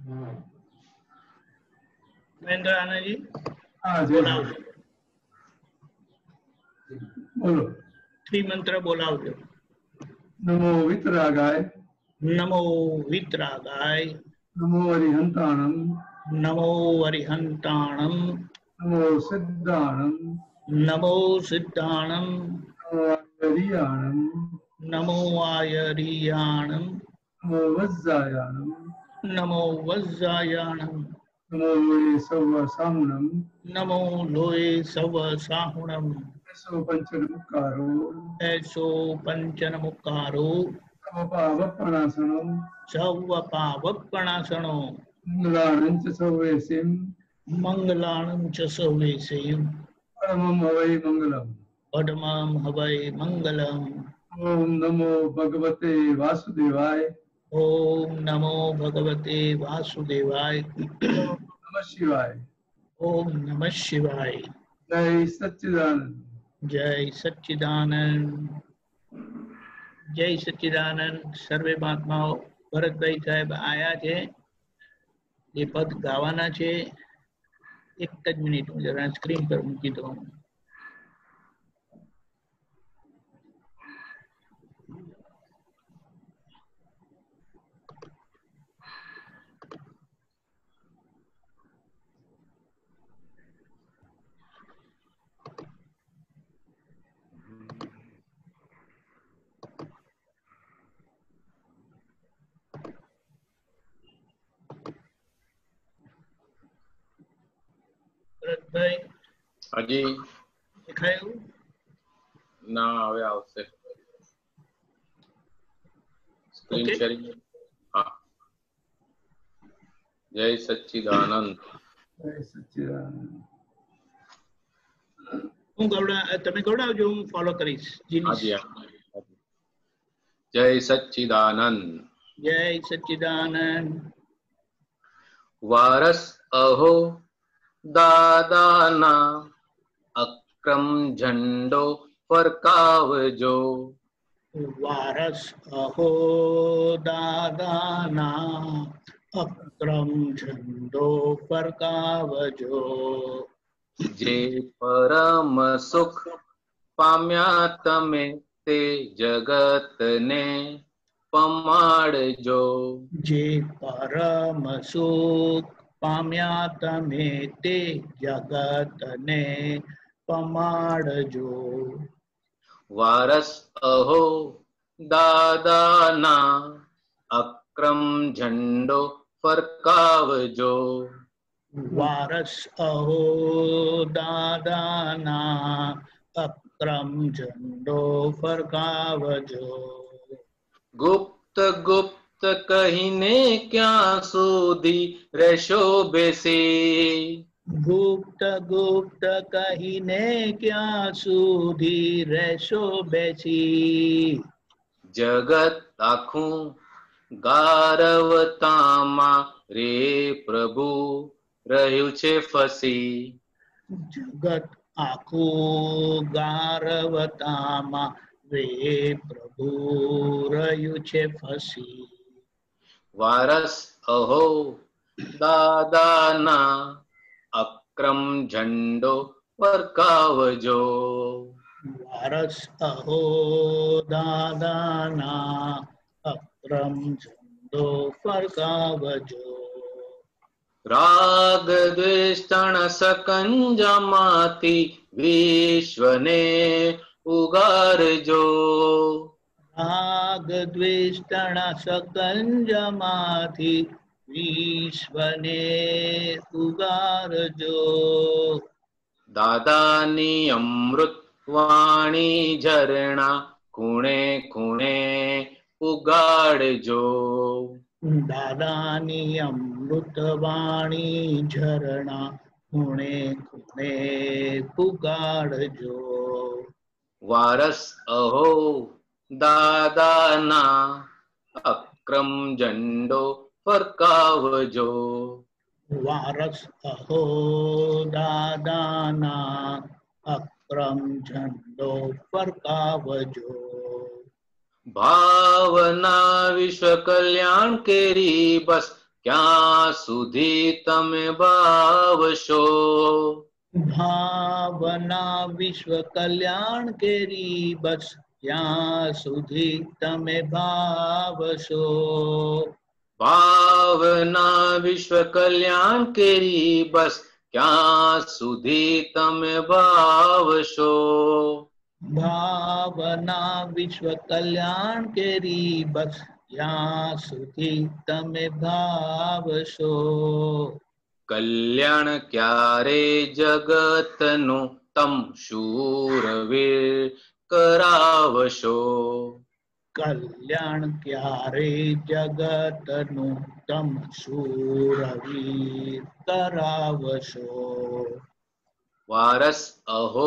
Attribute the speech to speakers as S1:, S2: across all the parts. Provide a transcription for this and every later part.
S1: મહેન્દ્ર આનંદજી
S2: હા
S1: બોલાવજો,
S2: બોલો.
S1: ત્રિમંત્ર બોલાવજો.
S2: નમો વિતરાગાય,
S1: નમો વિતરાગાય,
S2: નમો હરિહંતાણમ,
S1: નમો અરિહંતાણમ,
S2: નમો સિદ્ધાણમ,
S1: નમો સિદ્ધાણમ,
S2: નમો આયરિયાણમ,
S1: નમો આયરિયાણમ,
S2: નમો વજ્જાયાણમ,
S1: નમો વજ્જાયાણમ,
S2: નમો લોય સર્વ સામુણમ,
S1: નમો લોય સવ સાહુણમ,
S2: એસો પંચનમુકારો,
S1: એસો પંચનમુકારો,
S2: વપણાસનમ,
S1: સવ પાવપણાસણો,
S2: મંગલાણં ચ સૌવેસીમ,
S1: મંગલાણં ચ સૌવેસેયં,
S2: પરમં હવૈ મંગલમ.
S1: પડમં હવૈ મંગલમ.
S2: ઓમ નમો ભગવતે વાસુદેવાય.
S1: ઓમ નમો ભગવતે વાસુદેવાય.
S2: ઓમ નમઃ શિવાય.
S1: ઓમ નમઃ શિવાય.
S2: જય સચ્ચિદાનંદ.
S1: જય સચ્ચિદાનંદ. જય સચ્ચિદાનંદ. સર્વે મહાત્માઓ, ભરતભાઈ સાહેબ આયા છે, એ પદ ગાવાના છે. એક જ મિનિટ હું જરા સ્ક્રીન પર મૂકી દઉં. ભરતભાઈ
S3: હજી
S1: દેખાયું?
S3: ના, હવે આવશે. Screen
S1: Okay.
S3: શેરિંગ. હા. જય સચ્ચિદાનંદ.
S2: જય સચ્ચિદાનંદ.
S1: હું તમે ગવડાવજો, હું ફોલો કરીશ.
S3: હાજી, હા. જય સચ્ચિદાનંદ.
S1: જય સચ્ચિદાનંદ.
S3: વારસ અહો દાદાના, અક્રમ ઝંડો ફરકાવજો.
S1: વારસ અહો દાદાના, અક્રમ ઝંડો ફરકાવજો.
S3: જે પરમ સુખ પામ્યા તમે તે જગતને પમાડજો.
S1: જે પરમ સુખ પામ્યા તમે તે જગતને પમાડજો.
S3: વારસ અહો દાદાના, અક્રમ ઝંડો ફરકાવજો.
S1: વારસ અહો દાદાના, અક્રમ ઝંડો ફરકાવજો.
S3: ગુપ્ત ગુપ્ત કહીને ક્યાં સુધી રહેશો બેસી.
S1: ગુપ્ત ગુપ્ત કહીને ક્યાં સુધી રહેશો બેસી.
S3: જગત આખું ગારવતામાં રે પ્રભુ રહ્યું છે ફસી.
S1: જગત આખું ગારવતામાં રે પ્રભુ રહ્યું છે ફસી.
S3: વારસ અહો દાદાના, અક્રમ ઝંડો ફરકાવજો.
S1: વારસ અહો દાદાના, અક્રમ ઝંડો ફરકાવજો.
S3: રાગ દ્વેષ તણ સકંજામાંથી વિશ્વને ઉગારજો.
S1: રાગ દ્વેષ તણા સકંજમાંથી વિશ્વને ઉગારજો.
S3: દાદાની અમૃત વાણી ઝરણા ખૂણે ખૂણે ઉગાડજો.
S1: દાદાની અમૃતવાણી ઝરણા ખૂણે ખૂણે પુગાડજો.
S3: વારસ અહો દાદાના, અક્રમ ઝંડો ફરકાવજો.
S1: વારસ અહો દાદાના, અક્રમ ઝંડો ફરકાવજો.
S3: ભાવના વિશ્વ કલ્યાણ કેરી બસ ક્યાં સુધી તમે ભાવશો.
S1: ભાવના વિશ્વ કલ્યાણ કેરી બસ ત્યાં સુધી તમે ભાવશો.
S3: ભાવના વિશ્વ કલ્યાણ કેરી બસ ક્યાં સુધી તમે ભાવશો.
S1: ભાવના વિશ્વ કલ્યાણ કેરી બસ ત્યાં સુધી તમે ભાવશો.
S3: કલ્યાણ ક્યારે જગતનું તમ શૂરવીર કરાવશો.
S1: કલ્યાણ ક્યારે જગતનું તમ શૂરવીર કરાવશો.
S3: વારસ અહો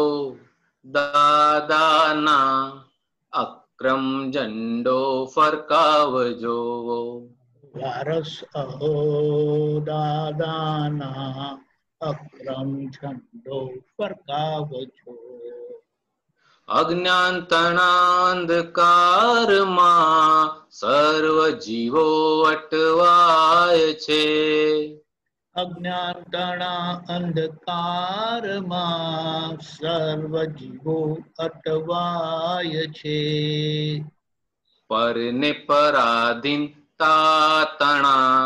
S3: દાદાના અક્રમ ઝંડો ફરકાવજો.
S1: વારસ અહો દાદાના અક્રમ ઝંડો ફરકાવજો.
S3: અજ્ઞાનતણાંધકારમાં સર્વ જીવો અટવાય છે.
S1: અજ્ઞાનતણા અંધકારમાં સર્વ જીવો અટવાય છે.
S3: પરને પરાધીન તાતણા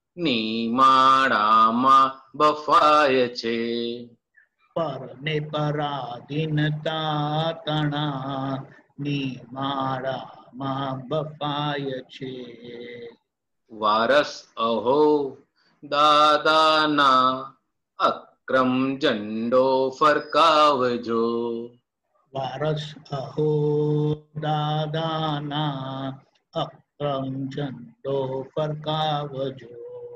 S3: નિમાળામાં બફાય છે.
S1: પરને પરાધીનતા તણા નિમાળામાં બફાય છે.
S3: વારસ અહો દાદાના અક્રમ ઝંડો ફરકાવજો.
S1: વારસ અહો દાદાના અક્રમ ઝંડો ફરકાવજો.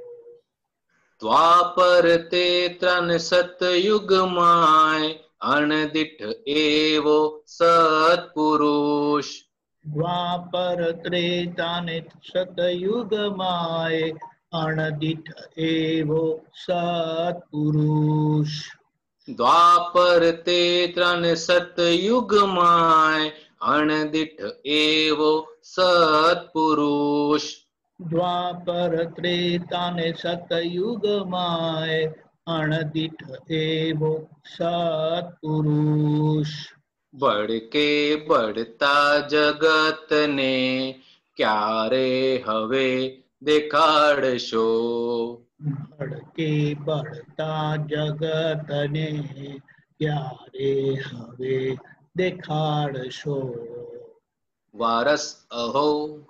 S3: દ્વાપર તે ત્રણ સતયુગમાં અણદિઠ એવો સત્પુરુષ.
S1: દ્વાપર ત્રેતાને સતયુગમાય અણદિઠ એવો સત્પુરુષ.
S3: દ્વાપર તે ત્રણ સતયુગમાં અણદિઠ એવો સત્પુરુષ.
S1: દ્વાપર ત્રેતાને સતયુગમાય અણદિઠ એવો સત્પુરુષ.
S3: બળકે બળતા જગતને ક્યારે હવે દેખાડશો.
S1: ભડકે બળતા જગતને ક્યારે હવે દેખાડશો.
S3: વારસ અહો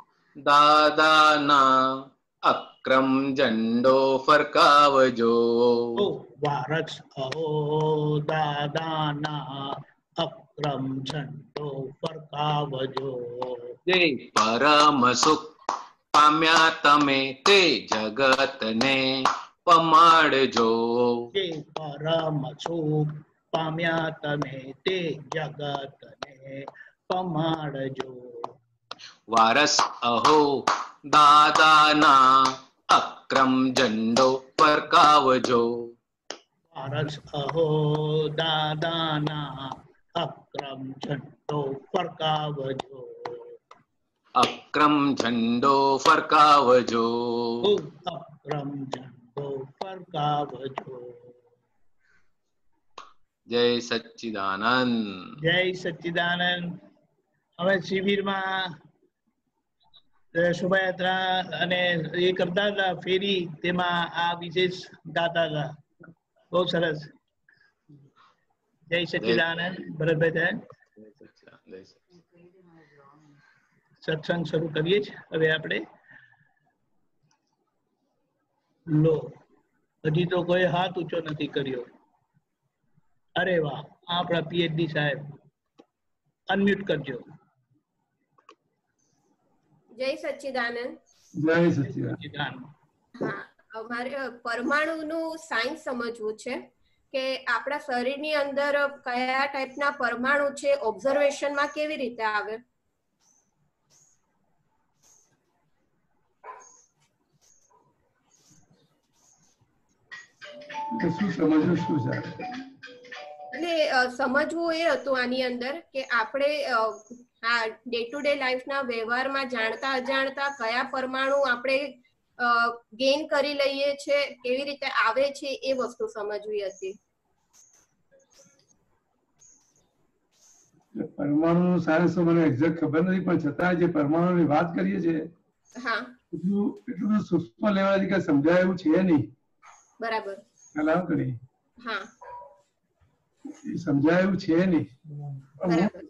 S3: દાદાના અક્રમ ઝંડો ફરકાવજો.
S1: ઓ વારસ અહો દાદાના અક્રમ ઝંડો ફરકાવજો.
S3: જે પરમ સુખ પામ્યા તમે તે જગતને પમાડજો.
S1: જે પરમ સુખ પામ્યા તમે તે જગતને પમાડજો.
S3: વારસ અહો દાદાના અક્રમ ઝંડો ફરકાવજો.
S1: વારસ અહો દાદાના અક્રમ ઝંડો ફરકાવજો.
S3: અક્રમ ઝંડો ફરકાવજો.
S1: અક્રમ ઝંડો ફરકાવજો.
S3: જય સચ્ચિદાનંદ.
S1: જય સચ્ચિદાનંદ. હવે શિબિરમાં શોભાયાત્રા અને એ કરતા હતા ફેરી, તેમાં આ વિશેષ ગાતા હતા. બહુ સરસ. જય સચ્ચિદાનંદ. ભરતભાઈ સાહેબ સત્સંગ શરૂ કરીએ છીએ હવે આપણે. લો, હજી તો કોઈ હાથ ઊંચો નથી કર્યો. અરે વાહ, આપણા પીએચડી સાહેબ અનમ્યુટ કરજો.
S4: જય સચ્ચિદાનંદ.
S2: જય સચ્ચિદાનંદ.
S4: હા, અમારે પરમાણુનું સાયન્સ સમજવું છે કે આપણા શરીરની અંદર કયા ટાઈપના પરમાણુ છે, ઓબ્ઝર્વેશનમાં કેવી રીતે આવે.
S2: શું સમજવું શું છે?
S4: એટલે સમજવું એ હતું આની અંદર કે આપણે આ ડે ટુ ડે લાઈફના વ્યવહારમાં જાણતા અજાણતા કયા પરમાણુ આપણે ગેઇન કરી લઈએ છે, કેવી રીતે આવે છે એ વસ્તુ સમજવી હતી.
S2: પરમાણુ સાયન્સ તો મને એક્ઝેક્ટ ખબર નથી, પણ છતાં જે પરમાણુની વાત કરીએ છીએ
S4: હા
S2: એટલું સૂક્ષ્મ લેવલથી કઈ સમજાય એવું છે નહીં.
S4: બરાબર.
S2: ખ્યાલ કરી
S4: હા
S2: સમજાય એવું છે નહીં.
S4: બરાબર.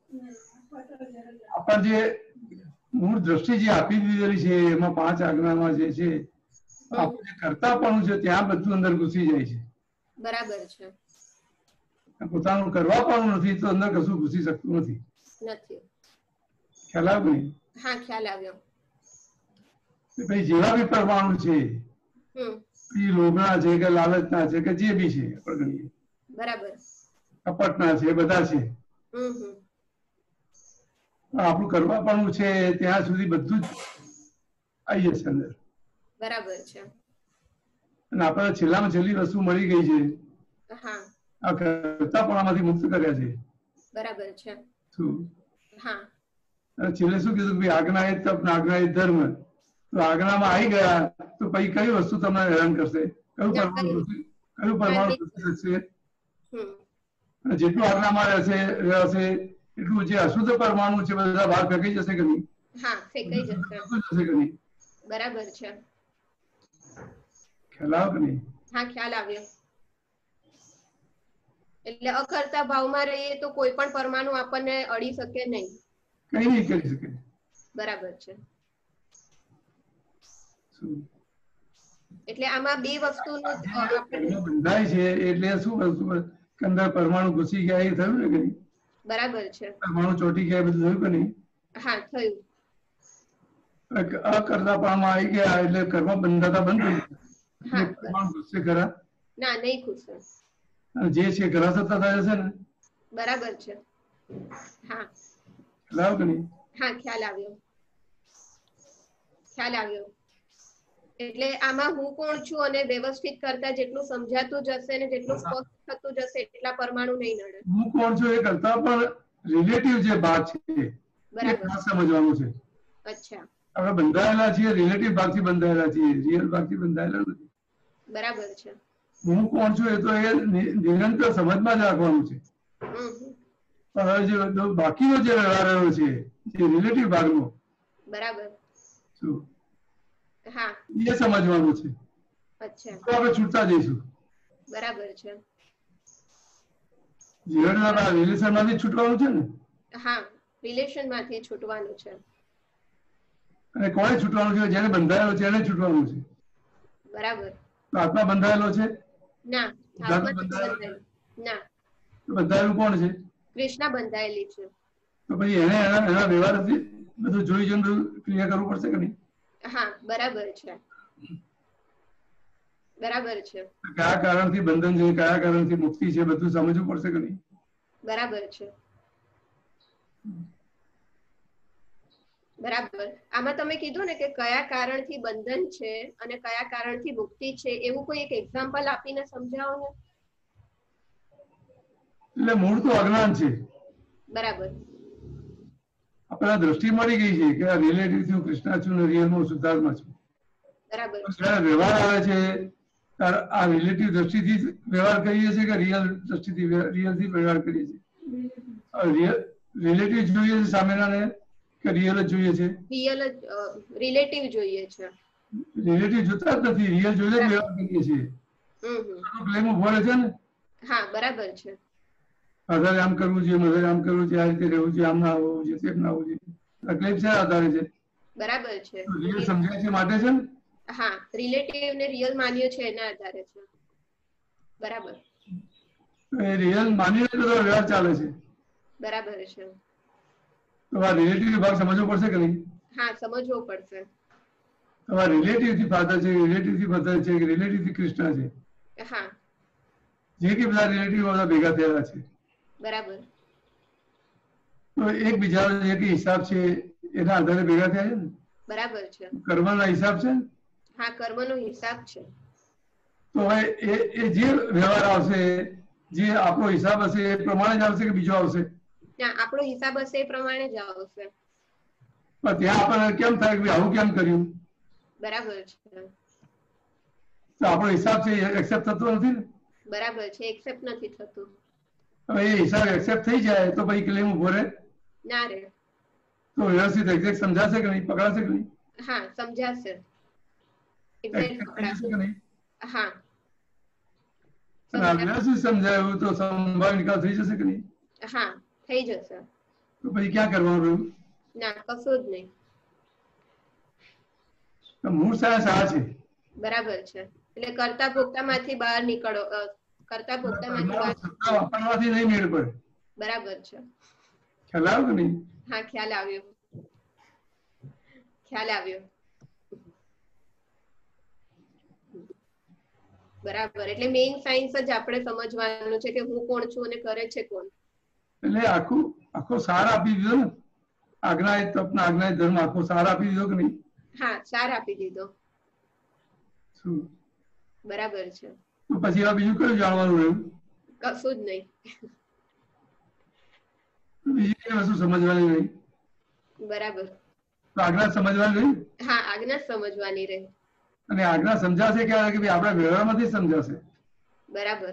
S2: આપણ જે મૂળ દ્રષ્ટિ જે આપી દીધેલી છે એમાં 5 આજ્ઞામાં જે છે આપણું જે કરતાપણું છે ત્યાં બધું અંદર ઘૂસી જાય છે.
S4: બરાબર છે.
S2: પોતાનું કરવા પણ નથી તો અંદર કશું ઘૂસી શકતું નથી. ખ્યાલ આવ્યો નહીં?
S4: હા ખ્યાલ આવ્યો.
S2: ભાઈ જેવા બી પરમાણુ છે એ લોભના છે કે લાલચના છે કે જે બી છે આપણે ગણીએ,
S4: બરાબર,
S2: કપટના છે, બધા છે. આપણું કરવા પણ છે ત્યાં સુધી બધું જ આવી જશે અંદર.
S4: બરાબર છે.
S2: અને આપણે છેલ્લામાં છેલ્લી વસ્તુ મળી ગઈ છે,
S4: હા
S2: આ કરતાપણામાંથી મુક્ત કર્યા છે.
S4: બરાબર છે.
S2: શું?
S4: હા.
S2: છેલ્લે શું કીધું કે આજ્ઞા એ તપ ને આજ્ઞા એ ધર્મ. તો આજ્ઞામાં આવી ગયા તો પછી કઈ વસ્તુ તમને હેરાન કરશે? કયું પરમાણુ ઘૂસી શકશે? અને જેટલું આજ્ઞામાં રહેશે એટલું જે અશુદ્ધ પરમાણુ છે બધા બહાર ફેંકાઈ જશે કે નહીં?
S4: હા ફેંકાઈ જશે
S2: કે નહીં?
S4: બરાબર છે.
S2: ખ્યાલ આવ્યો કે નહીં?
S4: હા ખ્યાલ આવ્યો. એટલે અકર્તા ભાવમાં રહીએ તો કોઈ પણ પરમાણુ આપણને અડી શકે નહીં,
S2: કઈ નહીં કરી શકે.
S4: બરાબર છે. એટલે આમાં બે વસ્તુનું
S2: બંધાય છે એટલે શું વસ્તુ અંદર પરમાણુ ઘૂસી ગયા એ થયું ને કે નહીં?
S4: બરાબર છે.
S2: પરમાણુ ચોટી ગયા બધું થયું કે નહીં?
S4: હા થયું.
S2: અકર્તાપણામાં આવી ગયા એટલે કર્મ બંધાતા બંધ થઈ ગયા. પરમાણુ ઘૂસશે ખરા?
S4: ના નહીં ઘૂસે.
S2: જે છે ઘરા સત્તા થાય છે ને?
S4: બરાબર છે. હા
S2: ખ્યાલ આવ્યો કે નહીં?
S4: હા ખ્યાલ આવ્યો. ખ્યાલ આવ્યો. એટલે આમાં હું કોણ છું અને વ્યવસ્થિત કરતા જેટલું સમજાતું જશે ને જેટલું સ્પષ્ટ થતું જશે એટલા પરમાણુ નહીં નડે.
S2: હું કોણ છું એ કરતા પણ રિલેટિવ જે ભાગ છે એ ખાસ સમજવાનું છે.
S4: અચ્છા.
S2: આપણે બંધાયેલા છીએ રિલેટિવ ભાગથી બંધાયેલા છીએ, રિયલ ભાગથી બંધાયેલા નથી.
S4: બરાબર છે.
S2: હું કોણ છું એ તો એ નિરંતર સમજમાં જ રાખવાનું છે. પણ હવે જે બાકીનો જે વ્યવહાર રહ્યો છે જે રિલેટિવ ભાગનો,
S4: બરાબર,
S2: શું
S4: હા
S2: એ સમજવાનું છે.
S4: અચ્છા.
S2: તો આપણે છૂટતા જઈશું.
S4: બરાબર છે.
S2: જીવનના રિલેશન માંથી છૂટવાનું છે ને?
S4: હા રિલેશન માંથી છૂટવાનું છે.
S2: અને કોને છૂટવાનું છે? જેને બંધાયેલો છે એને છૂટવાનું છે.
S4: બરાબર.
S2: તો આત્મા બંધાયેલો છે?
S4: ના. ના.
S2: બંધાયેલું કોણ છે?
S4: કૃષ્ણ બંધાયેલી છે.
S2: તો પછી એને એના વ્યવહારથી બધું જોઈ જોઈને બધું ક્રિયા કરવું પડશે કે નહીં?
S4: હા બરાબર છે. બરાબર છે.
S2: કયા કારણથી બંધન છે, કયા કારણથી મુક્તિ છે બધું સમજવું પડશે કે નહીં?
S4: બરાબર છે. બરાબર. આમાં તમે કીધું ને કે કયા કારણથી બંધન છે અને કયા કારણથી મુક્તિ છે, એવું કોઈ એક એક્ઝામ્પલ આપીને સમજાવો ને.
S2: એટલે મૂળ તો અજ્ઞાન છે.
S4: બરાબર.
S2: આપણા દ્રષ્ટિ મળી ગઈ છે કે આ રિલેટિવ છું, કૃષ્ણ છું, રિયલમાં શુદ્ધાત્મા છું.
S4: બરાબર.
S2: જયારે વ્યવહાર આવે છે ત્યારે આ રિલેટિવ દ્રષ્ટિથી વ્યવહાર કરીએ છીએ કે રિયલ દ્રષ્ટિથી રિયલથી વ્યવહાર કરીએ છીએ? રિલેટિવ જોઈએ છે સામેનાને કે રિયલ જ જોઈએ છે?
S4: રિયલ જ રિલેટિવ જોઈએ છે.
S2: રિલેટિવ જોતા જ નથી, રિયલ જોઈને જ વ્યવહાર કરીએ છીએ. ક્લેમ ઉભો રહે છે ને?
S4: હા બરાબર છે.
S2: આધારે આમ કરવું જોઈએ, મધારે આમ કરવું જોઈએ, આ રીતે રહેવું જોઈએ, આમ ના હોવું જોઈએ, તેમ ના હોવું જોઈએ. ક્લેમ છે આધારે છે.
S4: બરાબર છે.
S2: રિયલ સમજાય છે માટે છે ને?
S4: હા રિલેટિવ ને રિયલ માન્યો છે એના આધારે છે. બરાબર.
S2: એ રિયલ માનીને બધો વ્યવહાર ચાલે છે.
S4: બરાબર છે.
S2: તો આ રિલેટિવ ભાગ સમજવો પડશે કે નહીં?
S4: હા સમજવો પડશે.
S2: તો આ રિલેટિવ થી ફાધર છે, રિલેટિવ થી મધર છે, રિલેટિવ થી કૃષ્ણ છે.
S4: હા.
S2: જે કે બધા રિલેટિવ બધા ભેગા થયેલા છે.
S4: બરાબર.
S2: તો એકબીજાનો જે કે હિસાબ છે એના આધારે ભેગા થયા છે ને?
S4: બરાબર છે.
S2: કર્મના હિસાબ છે?
S4: હા કર્મનો હિસાબ છે.
S2: તો હવે એ જે વ્યવહાર આવશે, જે આપણો હિસાબ હશે એ પ્રમાણે જ આવશે કે બીજો આવશે?
S4: ના આપણો હિસાબ હશે એ પ્રમાણે જ આવશે.
S2: પણ ત્યાં આપણને કેમ થાય કે આવું કેમ કર્યું?
S4: બરાબર છે.
S2: તો આપણો હિસાબ છે એક્સેપ્ટ થતો નથી ને.
S4: બરાબર છે, એક્સેપ્ટ નથી થતું.
S2: હવે એ હિસાબ એક્સેપ્ટ થઈ જાય તો પછી ક્લેમ ઉભો રહે
S4: ના રે.
S2: તો વ્યવસ્થિત એક્ઝેક્ટ સમજાશે કે નહીં, પકડાશે કે નહીં?
S4: હા સમજાશે, એક્ઝેક્ટ પકડાશે. હા
S2: વ્યવસ્થિત સમજાયું તો સંભાવ નિકાલ થઈ જશે કે નહીં?
S4: હા થઈ જશે.
S2: તો પછી ક્યાં કરવાનું રહ્યું?
S4: ના કશું જ નહીં.
S2: મૂળ સાયન્સ આ છે.
S4: બરાબર છે, એટલે કરતા ભોગતા માંથી બહાર નીકળો, કરતા ભોગતા માંથી
S2: વાપરવાથી નહીં મેળ પડે.
S4: બરાબર છે,
S2: ખ્યાલ આવ્યો કે નહીં?
S4: હા ખ્યાલ આવ્યો, ખ્યાલ આવ્યો. બરાબર, એટલે મેઇન સાયન્સ જ આપણે સમજવાનું છે કે હું કોણ છું અને કરે છે કોણ.
S2: એટલે આખો સાર આપી દીધો ને, આજ્ઞા તપના આજ્ઞા ધર્મ આખો સાર આપી દીધો કે નહીં?
S4: હા સાર આપી દીધો.
S2: શું?
S4: બરાબર છે.
S2: તો પછી આ બીજું કયું જાણવાનું રહ્યું?
S4: કશું જ નહીં.
S2: બીજી કઈ વસ્તુ સમજવાની નહીં.
S4: બરાબર.
S2: તો આજ્ઞા સમજવાની નહીં?
S4: હા આજ્ઞા સમજવાની રહી.
S2: અને આજ્ઞા સમજાશે ક્યારે કે ભાઈ આપણા વ્યવહારમાંથી સમજાશે.
S4: બરાબર.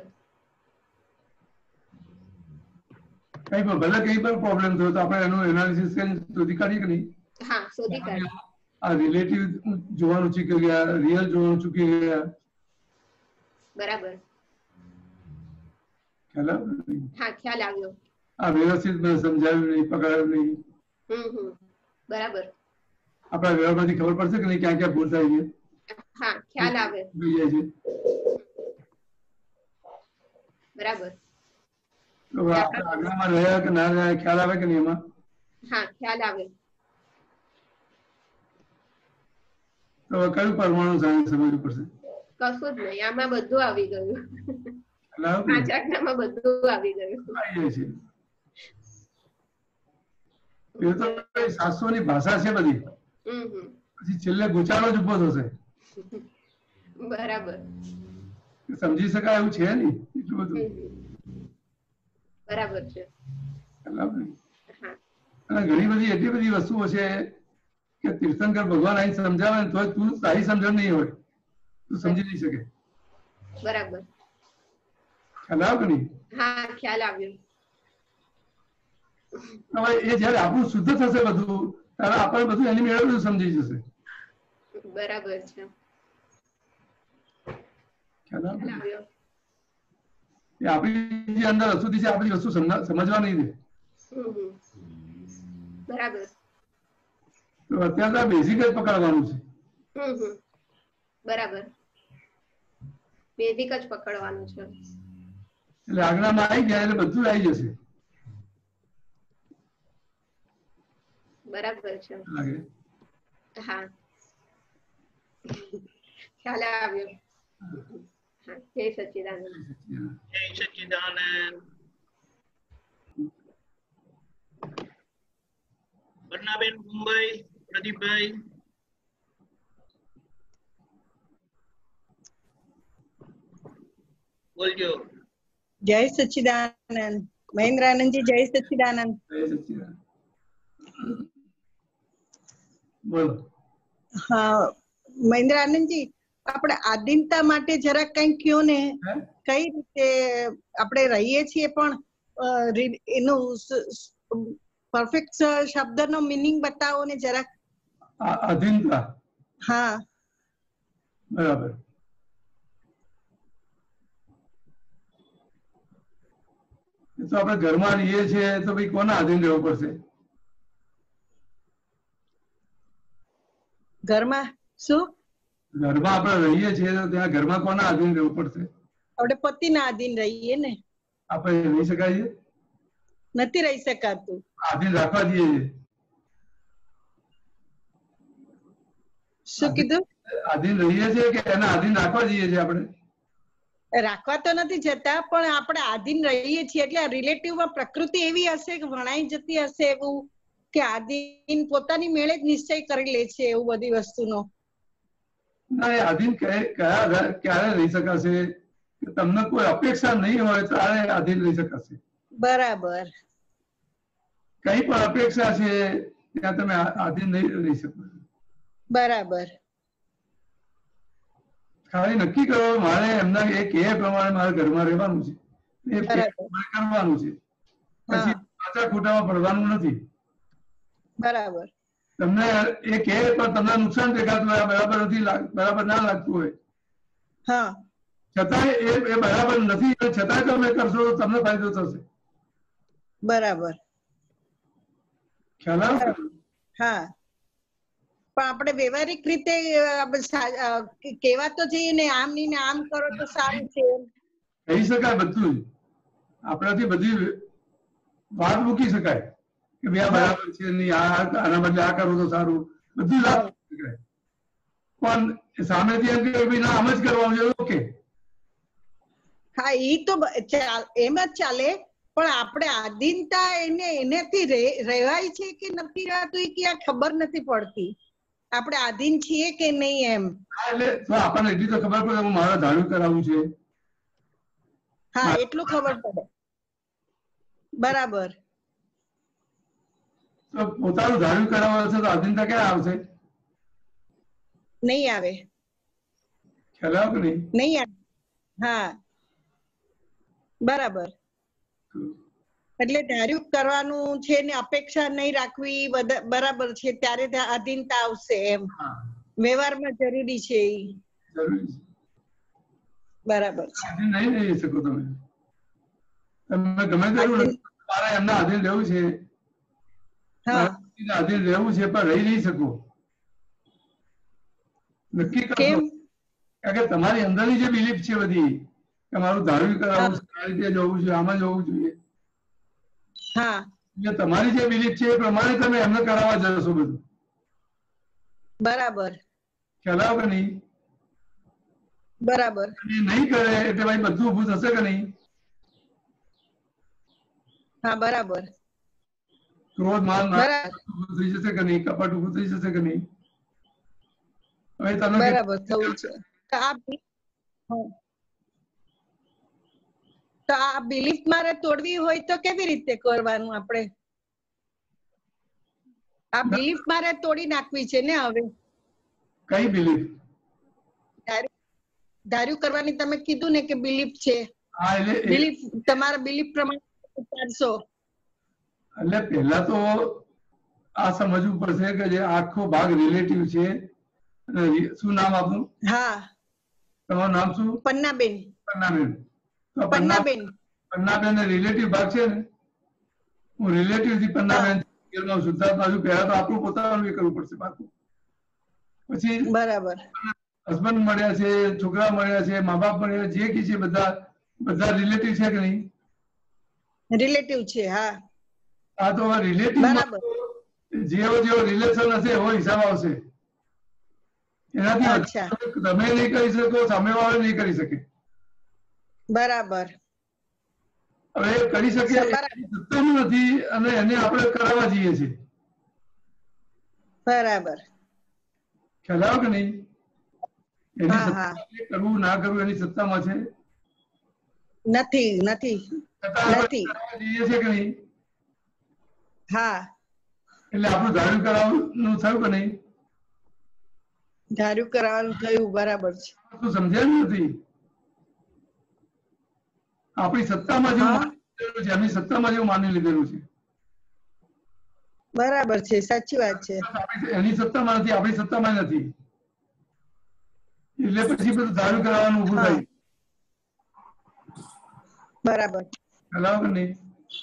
S2: કઈ પણ ભલે કઈ પણ પ્રોબ્લેમ થયો તો આપણે એનું એનાલિસિસ કરીને શોધી કાઢીએ કે નહીં?
S4: હા શોધી કાઢીએ.
S2: આ રિલેટિવ જોવાનું ચૂકી ગયા, રિયલ જોવાનું ચૂકી ગયા.
S4: બરાબર.
S2: ખ્યાલ આવ્યો?
S4: હા ખ્યાલ આવ્યો.
S2: આ વ્યવસ્થિત મને સમજાવ્યું નહીં, પકડાયું નહીં.
S4: બરાબર.
S2: આપણા વ્યવહારમાંથી ખબર પડશે કે નહીં ક્યાં ક્યાં ભૂલ થાય છે?
S4: હા ખ્યાલ આવે.
S2: જાય છે.
S4: બરાબર.
S2: તો આપણે આજ્ઞામાં રહ્યા કે ના રહ્યા ખ્યાલ આવે કે નહીં એમાં?
S4: હા ખ્યાલ આવે.
S2: તો કયું પરમાણુ સાયન્સ સમજવું પડશે?
S4: કશું જ નહીં, આમાં બધું આવી ગયું. પાંચ આજ્ઞામાં બધું આવી ગયું.
S2: આવી જાય છે. એ તો શાસ્ત્રોની ભાષા છે બધી. પછી છેલ્લે ગુચારો જ ઉભો થશે.
S4: બરાબર.
S2: સમજી શકાય એવું છે નહીં એટલું બધું.
S4: બરાબર છે.
S2: અને ઘણી બધી એટલી બધી વસ્તુઓ છે કે તીર્થંકર ભગવાન અહીં સમજાવે ને તો તું તારી સમજણ નહીં હોય, તું સમજી નહીં શકે.
S4: બરાબર.
S2: ખ્યાલ આવ્યો કે નહીં?
S4: હા ખ્યાલ આવ્યો.
S2: હવે એ જયારે આપણું શુદ્ધ થશે બધું ત્યારે આપણે બધું એની મેળે બધું સમજી જશે.
S4: બરાબર છે.
S2: ખ્યાલ આવ્યો? એ આપણી જે અંદર અશુદ્ધિ છે આપણી વસ્તુ સમજવા નહીં દે.
S4: બરાબર.
S2: તો અત્યારે તો બેઝિક જ પકડવાનું છે.
S4: બરાબર. બેઝિક જ પકડવાનું છે.
S2: એટલે આજ્ઞામાં આવી ગયા એટલે બધું આવી જશે.
S4: બરાબર છે.
S2: લાગે?
S4: હા ખ્યાલ આવ્યો. હા જય સચ્ચિદાનંદ.
S1: જય સચ્ચિદાનંદ. બર્નાબેન મુંબઈ, પ્રદીપભાઈ. બોલજો.
S5: જય સચ્ચિદાનંદ. મહેન્દ્રાનંદજી જય સચ્ચિદાનંદ.
S2: જય સચ્ચિદાનંદ. બોલો.
S5: હા મહેન્દ્રાનંદજી, આપણે આધીનતા માટે જરાક કઈ કયો ને, કઈ રીતે આપણે રહીએ છીએ પણ એનું પરફેક્ટ શબ્દનો મીનિંગ બતાવો ને જરાક.
S2: આધીનતા?
S5: હા
S2: બરાબર. તો આપણે ઘરમાં રહીએ છીએ તો ભાઈ કોના આધીન રહેવું પડશે?
S5: ઘરમાં શું?
S2: ઘરમાં આપણે રહીએ છીએ તો ત્યાં ઘરમાં કોના આધીન રહેવું પડશે?
S5: આપણે પતિના આધીન રહીએ ને.
S2: આપણે રહી શકાય?
S5: નથી રહી શકાતું.
S2: આધીન રાખવા દઈએ છીએ.
S5: શું કીધું?
S2: આધીન રહીએ છીએ કે એના આધીન રાખવા દઈએ છીએ? આપણે
S5: રાખવા તો નથી જતા પણ આપણે આધીન રહીએ છીએ એટલે રિલેટિવમાં પ્રકૃતિ એવી હશે કે વણાઈ જતી હશે એવું કે આધીન પોતાની મેળે જ નિશ્ચય કરી લે છે એવું બધી વસ્તુનો.
S2: ના, એ આધીન ક્યારે રહી શકાશે? તમને કોઈ અપેક્ષા નહીં હોય ત્યારે આધીન રહી શકાશે.
S5: બરાબર.
S2: કઈ પણ અપેક્ષા છે ત્યાં તમે આધીન નહીં રહી શકો.
S5: બરાબર.
S2: ખાલી નક્કી કરો મારે એમના એ કહે પ્રમાણે મારે ઘરમાં રહેવાનું છે, એ કરવાનું છે, પછી સાચા ખોટામાં પડવાનું નથી.
S5: બરાબર.
S2: તમને એ કહે પણ તમને નુકસાન દેખાતું હોય, બરાબર નથી, બરાબર ના લાગતું હોય,
S5: હા,
S2: છતાંય એ બરાબર નથી, છતાંય તમે કરશો તો તમને ફાયદો થશે.
S5: બરાબર.
S2: ખ્યાલ આવે?
S5: હા, પણ આપણે વ્યવહારિક રીતે કેવા તો જઈએ ને, આમ ની ને આમ કરો તો સારું છે,
S2: કહી શકાય બધું જ. આપણાથી બધી વાત મૂકી શકાય કે ભાઈ આ બરાબર છે નહીં, આના બદલે આ કરવું તો સારું, બધું વાત મૂકી શકાય. પણ સામેથી એમ કે ભાઈ ના આમ જ કરવાનું છે, ઓકે.
S5: હા, એ તો એમ જ ચાલે, પણ આપણે આધીનતા એનાથી રહેવાય છે કે નથી રહેવાતું એ ક્યાં ખબર નથી પડતી. આપણે આધીન છીએ કે નહીં એમ.
S2: એટલે આપણને એટલી તો ખબર પડે મારે ધાર્યું કરાવવું છે.
S5: હા, એટલું ખબર પડે. બરાબર.
S2: તો પોતાનું ધાર્યું કરાવવું છે તો આધીનતા ક્યાં આવશે?
S5: નહીં આવે.
S2: ખ્યાલ આવે કે નહીં?
S5: નહીં આવે. હા, બરાબર. એટલે ધાર્યું કરવાનું છે ને અપેક્ષા નહીં રાખવી બરાબર છે, ત્યારે આધીનતા આવશે એમ. વ્યવહારમાં જરૂરી છે એ. બરાબર છે.
S2: નહીં રહી શકો તમે. તમે ગમે તેવું મારે એમના આધીન રહેવું છે, આધીન રહેવું છે, પણ રહી નહીં શકો. નક્કી કરો. કારણ કે તમારી અંદરની જે બિલીફ છે બધી કે મારું ધાર્યું કરાવવું છે, આ રીતે જવું છે, આમાં જવું જોઈએ, તમારી જે બિલીફ છે એ પ્રમાણે તમે એમને કરાવવા જશો બધું.
S5: બરાબર.
S2: ખ્યાલ આવે કે નહીં?
S5: બરાબર.
S2: નહીં કરે એટલે ભાઈ બધું ઊભું થશે કે નહીં?
S5: હા, બરાબર.
S2: ક્રોધ માન ઊભું થઈ જશે કે નહીં? કપટ ઊભું થઈ જશે કે નહીં? હવે તમે
S5: બરાબર થવું છે. તો આ બિલીફ મારે તોડવી હોય તો કેવી રીતે કરવાનું? આપણે આ બિલીફ મારે તોડી નાખવી છે ને હવે.
S2: કઈ બિલીફ?
S5: ધાર્યું કરવાની તમે કીધું ને કે બિલીફ છે.
S2: હા, એટલે
S5: બિલીફ તમારા બિલીફ પ્રમાણે ચાલશો.
S2: એટલે પહેલા તો આ સમજવું પડશે કે જે આખો ભાગ રિલેટિવ છે. શું નામ આપનું?
S5: હા,
S2: તમારું નામ શું?
S5: પન્નાબેન.
S2: પન્નાબેન.
S5: પન્નાબેન.
S2: પન્નાબેન રિલેટિવ ભાગ છે ને, હું રિલેટિવ થી પન્નાબેન શુદ્ધાર્થ બાજુ પહેલા તો આપણું પોતાનું કરવું પડશે પાકું. પછી
S5: બરાબર.
S2: હસબન્ડ મળ્યા છે, છોકરા મળ્યા છે, મા બાપ મળ્યા, જે કી છે બધા રિલેટિવ છે કે નહીં?
S5: રિલેટિવ છે. હા,
S2: આ તો રિલેટિવ જેવો રિલેશન હશે એવો હિસાબ આવશે. એનાથી તમે નહીં કરી શકો, સામેવાળો નહીં કરી શકે.
S5: બરાબર.
S2: હવે કરી શકે સત્તામાં નથી અને એને આપણે કરાવવા જઈએ છીએ.
S5: બરાબર.
S2: ખ્યાલ આવે કે નહીં? એની કરવું ના કરવું એની સત્તામાં છે
S5: નથી. નથી.
S2: જઈએ છે કે નહીં?
S5: હા,
S2: એટલે આપણું ધાર્યું કરાવવાનું થયું કે નહીં?
S5: ધાર્યું કરાવવાનું થયું. બરાબર છે.
S2: તું સમજાયું નથી? આપણી સત્તામાં જેવું છે, એમની સત્તામાં જેવું માની લીધેલું છે.
S5: બરાબર છે, સાચી વાત છે.
S2: એની સત્તામાં નથી, આપણી સત્તામાં નથી, એટલે પછી બધું ધાર્યું કરાવવાનું ઉભું થાય.
S5: બરાબર.
S2: ખ્યાલ કે નહીં?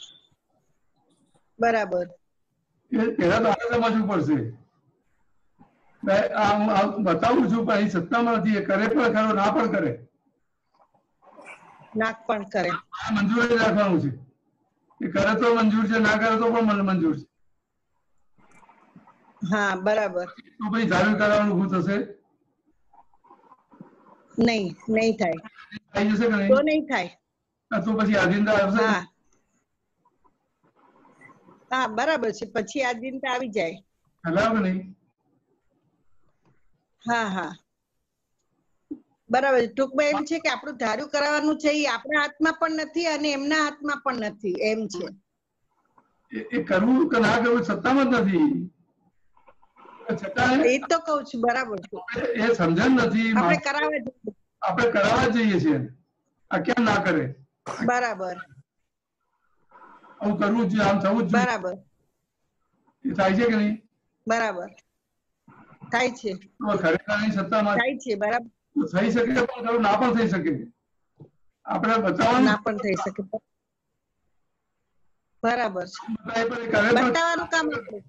S5: બરાબર.
S2: એ પહેલા તો આ સમજવું પડશે. બતાવું છું પણ એની સત્તામાં નથી, એ કરે પણ ખરો, ના પણ કરે.
S5: નાક પણ કરે.
S2: મંજૂર જ રાખવાનું છે. એ કરે તો મંજૂર છે, ના કરે તો પણ મંજૂર છે.
S5: હા, બરાબર.
S2: તો પછી ધાર્યું કરવાનું ઉભું થશે
S5: નહીં? નહીં થાય.
S2: થઈ જશે કે નહીં?
S5: તો નહીં થાય.
S2: તો પછી આધીનતા આવશે.
S5: હા, બરાબર છે. પછી આધીનતા આવી જાય.
S2: હલાવ કે નહીં?
S5: હા, હા, બરાબર. ટૂંકમાં એમ છે કે આપણું ધાર્યું કરાવવાનું છે એ આપણા હાથમાં પણ નથી અને એમના હાથમાં પણ નથી, એમ છે.
S2: એ કરવું કે ના કરવું સત્તામાં જ નથી.
S5: એ તો કઉ છું. બરાબર છે.
S2: એ સમજણ નથી.
S5: આપણે કરાવવા
S2: આપણે કરાવવા જ જઈએ છીએ, આ કેમ ના કરે?
S5: બરાબર,
S2: આવું કરવું જ જોઈએ, આમ થવું જ જોઈએ.
S5: બરાબર,
S2: એ થાય છે કે નહીં?
S5: બરાબર થાય છે,
S2: ખરેખર સત્તામાં
S5: થાય છે, બરાબર
S2: થઈ શકે પણ ખરું ના પણ થઈ શકે. આપણે બતાવવાનું
S5: ના પણ થઈ શકે, બરાબર છે, બતાવવાનું કામ આપણું.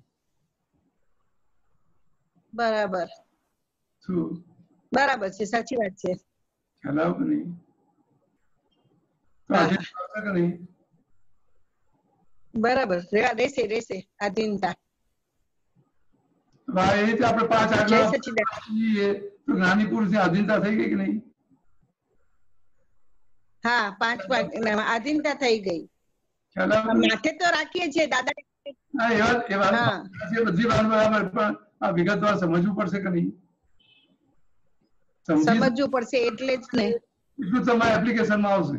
S5: બરાબર,
S2: શું
S5: બરાબર છે, સાચી વાત છે.
S2: ખ્યાલ આવ્યો કે નહીં? તો આજે કે નહીં?
S5: બરાબર, રહેશે રહેશે આધીનતા.
S2: એ રીતે આપણે 5
S5: જય
S2: આજ્ઞા
S5: સચ્ચિદાનંદ.
S2: તો જ્ઞાની પુરુષની આધીનતા થઈ ગઈ કે નહીં?
S5: હા, 5 આધીનતા થઈ ગઈ.
S2: ખ્યાલ આવ્યો?
S5: માથે તો રાખીએ છીએ દાદા.
S2: હા, એ વાત બધી વાત બરાબર, પણ આ વિગતવાર સમજવું પડશે કે નહીં?
S5: સમજવું પડશે એટલે જ ને.
S2: એટલું તમારા એપ્લિકેશનમાં આવશે.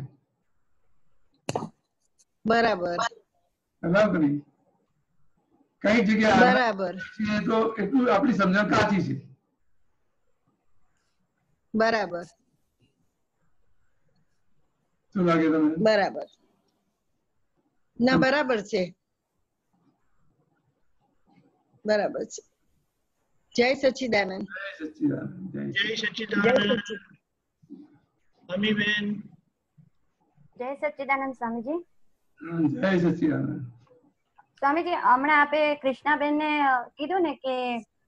S5: બરાબર,
S2: ખ્યાલ કે નહીં? કઈ જગ્યાએ
S5: બરાબર,
S2: તો એટલું આપણી સમજણ કાચી છે.
S5: બરાબર,
S2: શું લાગે તમને?
S5: બરાબર, ના બરાબર છે, બરાબર છે. જય સચ્ચિદાનંદ.
S2: જય સચ્ચિદાનંદ.
S1: જય સચ્ચિદાનંદ. અમીબેન.
S6: જય સચ્ચિદાનંદ સ્વામીજી.
S2: જય સચ્ચિદાનંદ.
S6: સ્વામીજી, હમણાં આપે કૃષ્ણાબેન ને કીધું ને કે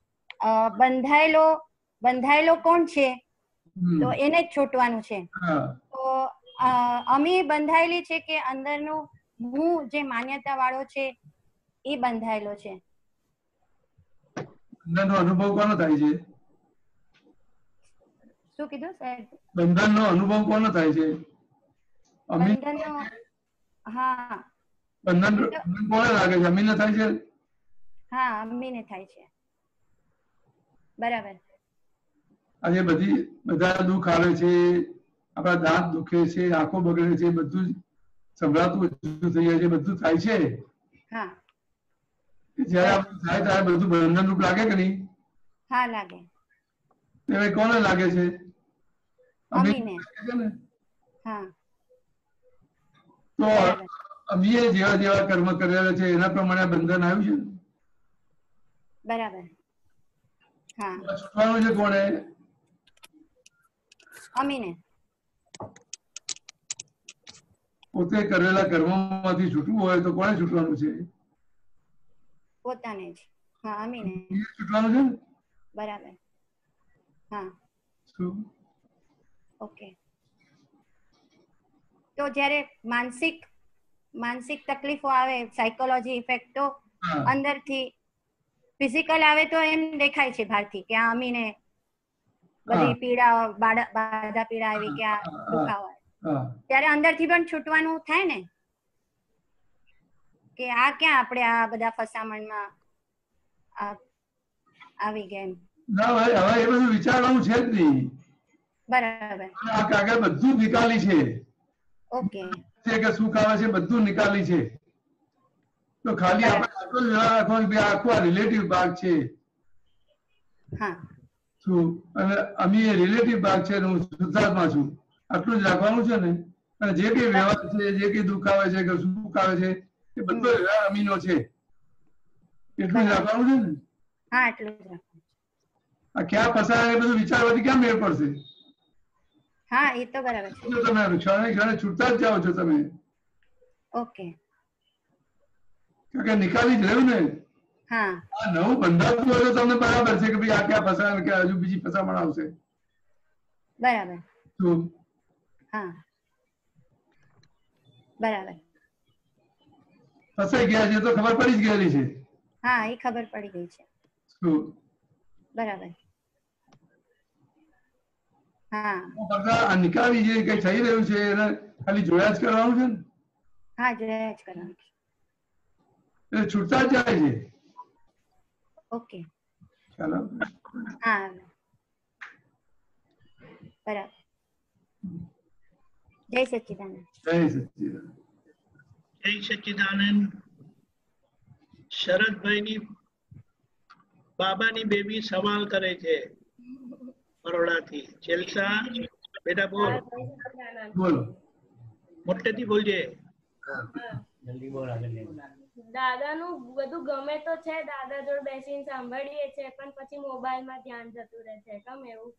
S6: બંધાયેલો કોણ છે, તો એને જ છૂટવાનું છે. તો અમી બંધાયેલી છે કે અંદરનું હું જે માન્યતા વાળો છે એ બંધાયેલો છે?
S2: બંધનનો અનુભવ કોનો થાય છે?
S6: શું કીધું સાહેબ?
S2: બંધનનો અનુભવ કોનો થાય છે?
S6: બંધનનો, હા,
S2: બંધન કોને લાગે છે? અમીને થાય છે?
S6: હા, અમીને થાય છે. બરાબર.
S2: આજે બધા દુઃખ આવે છે, આપણા દાંત દુખે છે, આંખો બગડે છે, બધું સંભળાતું ઓછું થઈ જાય છે, બધું થાય છે.
S6: હા,
S2: જયારે આપણે થાય ત્યારે બધું બંધન રૂપ લાગે કે નહીં?
S6: હા, લાગે.
S2: હવે કોને લાગે છે?
S6: અમીને. હા,
S2: તો અમીએ જેવા જેવા કર્મ કરેલા છે એના પ્રમાણે બંધન આવ્યું છે.
S6: બરાબર. હા,
S2: છૂટવાનું છે કોણે?
S6: અમીને.
S2: પોતે કરેલા કર્મોમાંથી છૂટવું હોય તો કોને છૂટવાનું છે?
S6: પોતાને જ. હા, અમીને
S2: છૂટવાનું છે ને?
S6: બરાબર. હા,
S2: શું?
S6: ઓકે. તો જ્યારે માનસિક તકલીફો આવે, સાયકોલોજી ઇફેક્ટ, તો અંદરથી ફિઝિકલ આવે તો એમ દેખાય છે બહારથી કે આ અમીને બધી પીડા, બાધા પીડા આવી કે આ દુખાવો આવે, ત્યારે અંદરથી પણ છૂટવાનું થાય ને કે આ ક્યાં આપણે આ બધા ફસામણમાં આવી ગયા એમ.
S2: ના ભાઈ, હવે એ બધું વિચારવાનું છે જ નહીં.
S6: બરાબર.
S2: આ કાગળ બધું નિકાલી છે.
S6: ઓકે.
S2: કે સુખ આવે છે બધું નિકાલી છે. તો ખાલી આપણે આટલો જ રાખવાનો કે આખો આ રિલેટિવ ભાગ છે.
S6: હા.
S2: શું? અને અમી એ રિલેટિવ ભાગ છે, હું શુદ્ધાત્મા છું, આટલું જ રાખવાનું છે ને. અને જે કઈ વ્યવહાર છે, જે કઈ દુઃખ આવે છે કે સુખ આવે છે, એ બધો વ્યવહાર અમીનો છે, એટલું જ રાખવાનું છે ને.
S6: હા, એટલું જ રાખવાનું.
S2: આ ક્યાં ફસાય એ બધું વિચારવાથી ક્યાં મેળ પડશે?
S6: હા, એ તો બરાબર છે.
S2: તમે ક્ષણે ક્ષણે છૂટતા જ જાઓ છો તમે.
S6: ઓકે.
S2: કારણ કે નિકાલી જ રહ્યું ને.
S6: હા.
S2: આ નવું બંધાતું હોય તો તમને બરાબર છે કે ભાઈ આ ક્યાં ફસાય કે હજુ બીજી ફસામણ આવશે.
S6: બરાબર.
S2: શું?
S6: હા, બરાબર.
S2: ફસાઈ ગયા છે તો ખબર પડી જ ગયેલી છે.
S6: હા, એ ખબર પડી ગઈ છે.
S2: શું?
S6: બરાબર. હા.
S2: આ નિકાલી જે કઈ થઈ રહ્યું છે એને ખાલી જોયા જ કરવાનું છે ને.
S6: હા, જોયા જ કરવાનું છે.
S2: એટલે છૂટતા જ જાય છે.
S6: ઓકે.
S2: ચાલો.
S6: હા, બરાબર. જય સચ્ચિદાનંદ.
S2: જય સચ્ચિદાનંદ.
S1: જય સચ્ચિદાનંદ. શરદભાઈની બાબાની બેબી સવાલ કરે છે બરોડાથી. જેલસા બેટા બોલ
S2: બોલો
S1: મોટેથી બોલજે.
S7: જલ્દી બોલ આગળ.
S8: દાદાનું બધું ગમે તો છે, દાદા જોડે બેસીને સાંભળીએ છે, પણ પછી મોબાઈલમાં ધ્યાન જતું રહે છે, કેમ એવું?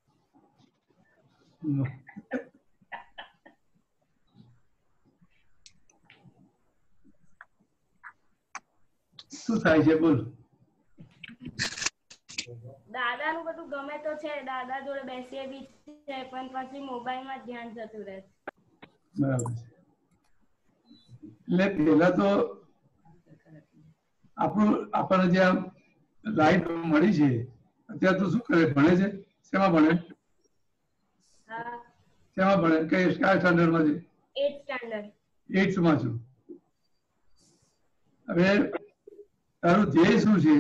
S2: શું થાય છે બોલ.
S8: દાદાનું બધું ગમે તો છે, દાદા જોડે બેસીએ બી છે, પણ પછી મોબાઈલમાં ધ્યાન જતું રહે છે.
S2: બરાબર છે. એટલે પેલા તો આપણને જે લાઈટ મળી છે અત્યારે તો શું કરે, ભણે છે? શેમાં ભણે? શેમાં ભણે? કયા સ્ટાન્ડર્ડમાં છે?
S8: 8th standard.
S2: 8th માં છું. હવે તારું ધ્યેય શું છે?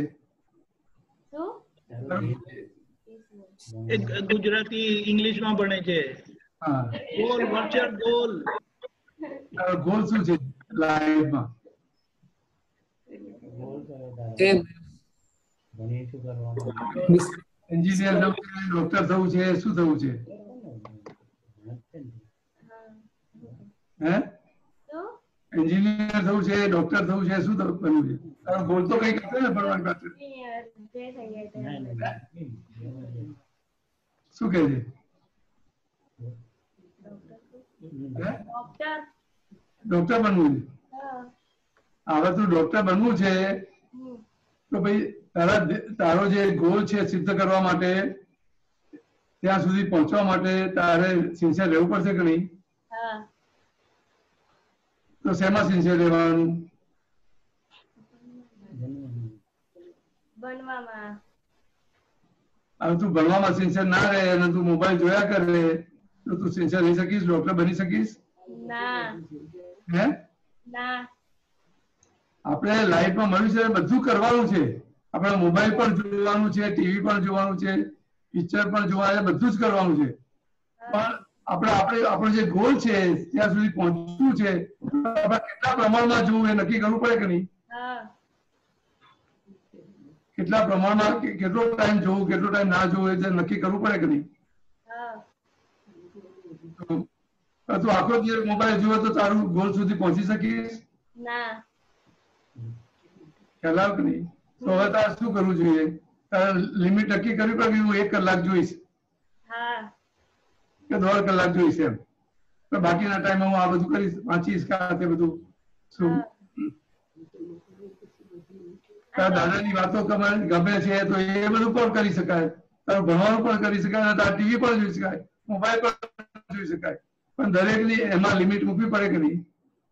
S1: ગુજરાતી ઇંગ્લિશમાં ભણે છે.
S2: હા,
S1: ગોલ વર્ચર ગોલ.
S2: તારો ગોલ શું છે લાઈફમાં? એન્જિનિયર થવું છે, ડોક્ટર થવું છે, શું થવું છે? હે, એન્જિનિયર થવું છે, ડોક્ટર થવું છે, શું બનવું છે? તારો ગોલ તો કઈ કરતો ને ભણવાની પાસે. શું કહે છે? ડોક્ટર બનવું છે. હવે તું ડોક્ટર બનવું છે તો ભાઈ તારો જે ગોલ છે સિદ્ધ કરવા માટે, ત્યાં સુધી પહોંચવા માટે તારે સિન્સિયર રહેવું પડશે કે નહીં? તો શેમાં સિન્સિયર રહેવાનું?
S8: ભણવામાં.
S2: હવે તું ભણવામાં સિન્સિયર ના રહે અને તું મોબાઈલ જોયા કરે તો તું સિન્સિયર રહી શકીશ? ડોક્ટર બની શકીશ?
S8: ના.
S2: હે
S8: ના.
S2: આપણે લાઈફમાં મળ્યું છે બધું કરવાનું છે. આપણે મોબાઈલ પણ જોવાનું છે, ટીવી પણ જોવાનું છે, પિક્ચર પણ જોવાનું છે, બધું જ કરવાનું છે. પણ આપણો જે ગોલ છે ત્યાં સુધી પહોંચવું છે, આપણે કેટલા પ્રમાણમાં જોવું એ નક્કી કરવું પડે કે નહીં? કેટલા પ્રમાણમાં, કેટલો ટાઈમ જોવું, કેટલો ટાઈમ ના જોવું એ નક્કી કરવું પડે કે નહીં? તું આખો દિવસ મોબાઈલ જોવે તો તારું ગોલ સુધી પહોંચી શકીશ?
S8: ના.
S2: ખ્યાલ આવે કે નહીં? તો હવે તારે શું કરવું જોઈએ? તારે લિમિટ નક્કી કરવી પડે કે હું 1 કલાક જોઈશ કે 1.5 કલાક જોઈશ એમ. તો બાકીના ટાઈમમાં હું આ બધું કરીશ, વાંચીશ કે આ તે બધું. શું તારા દાદાની વાતો ગમે છે તો એ બધું પણ કરી શકાય, તારું ભણવાનું પણ કરી શકાય, તારા ટીવી પણ જોઈ શકાય, મોબાઈલ પણ જોઈ શકાય, પણ દરેકની એમાં લિમિટ મૂકવી પડે કે નહીં?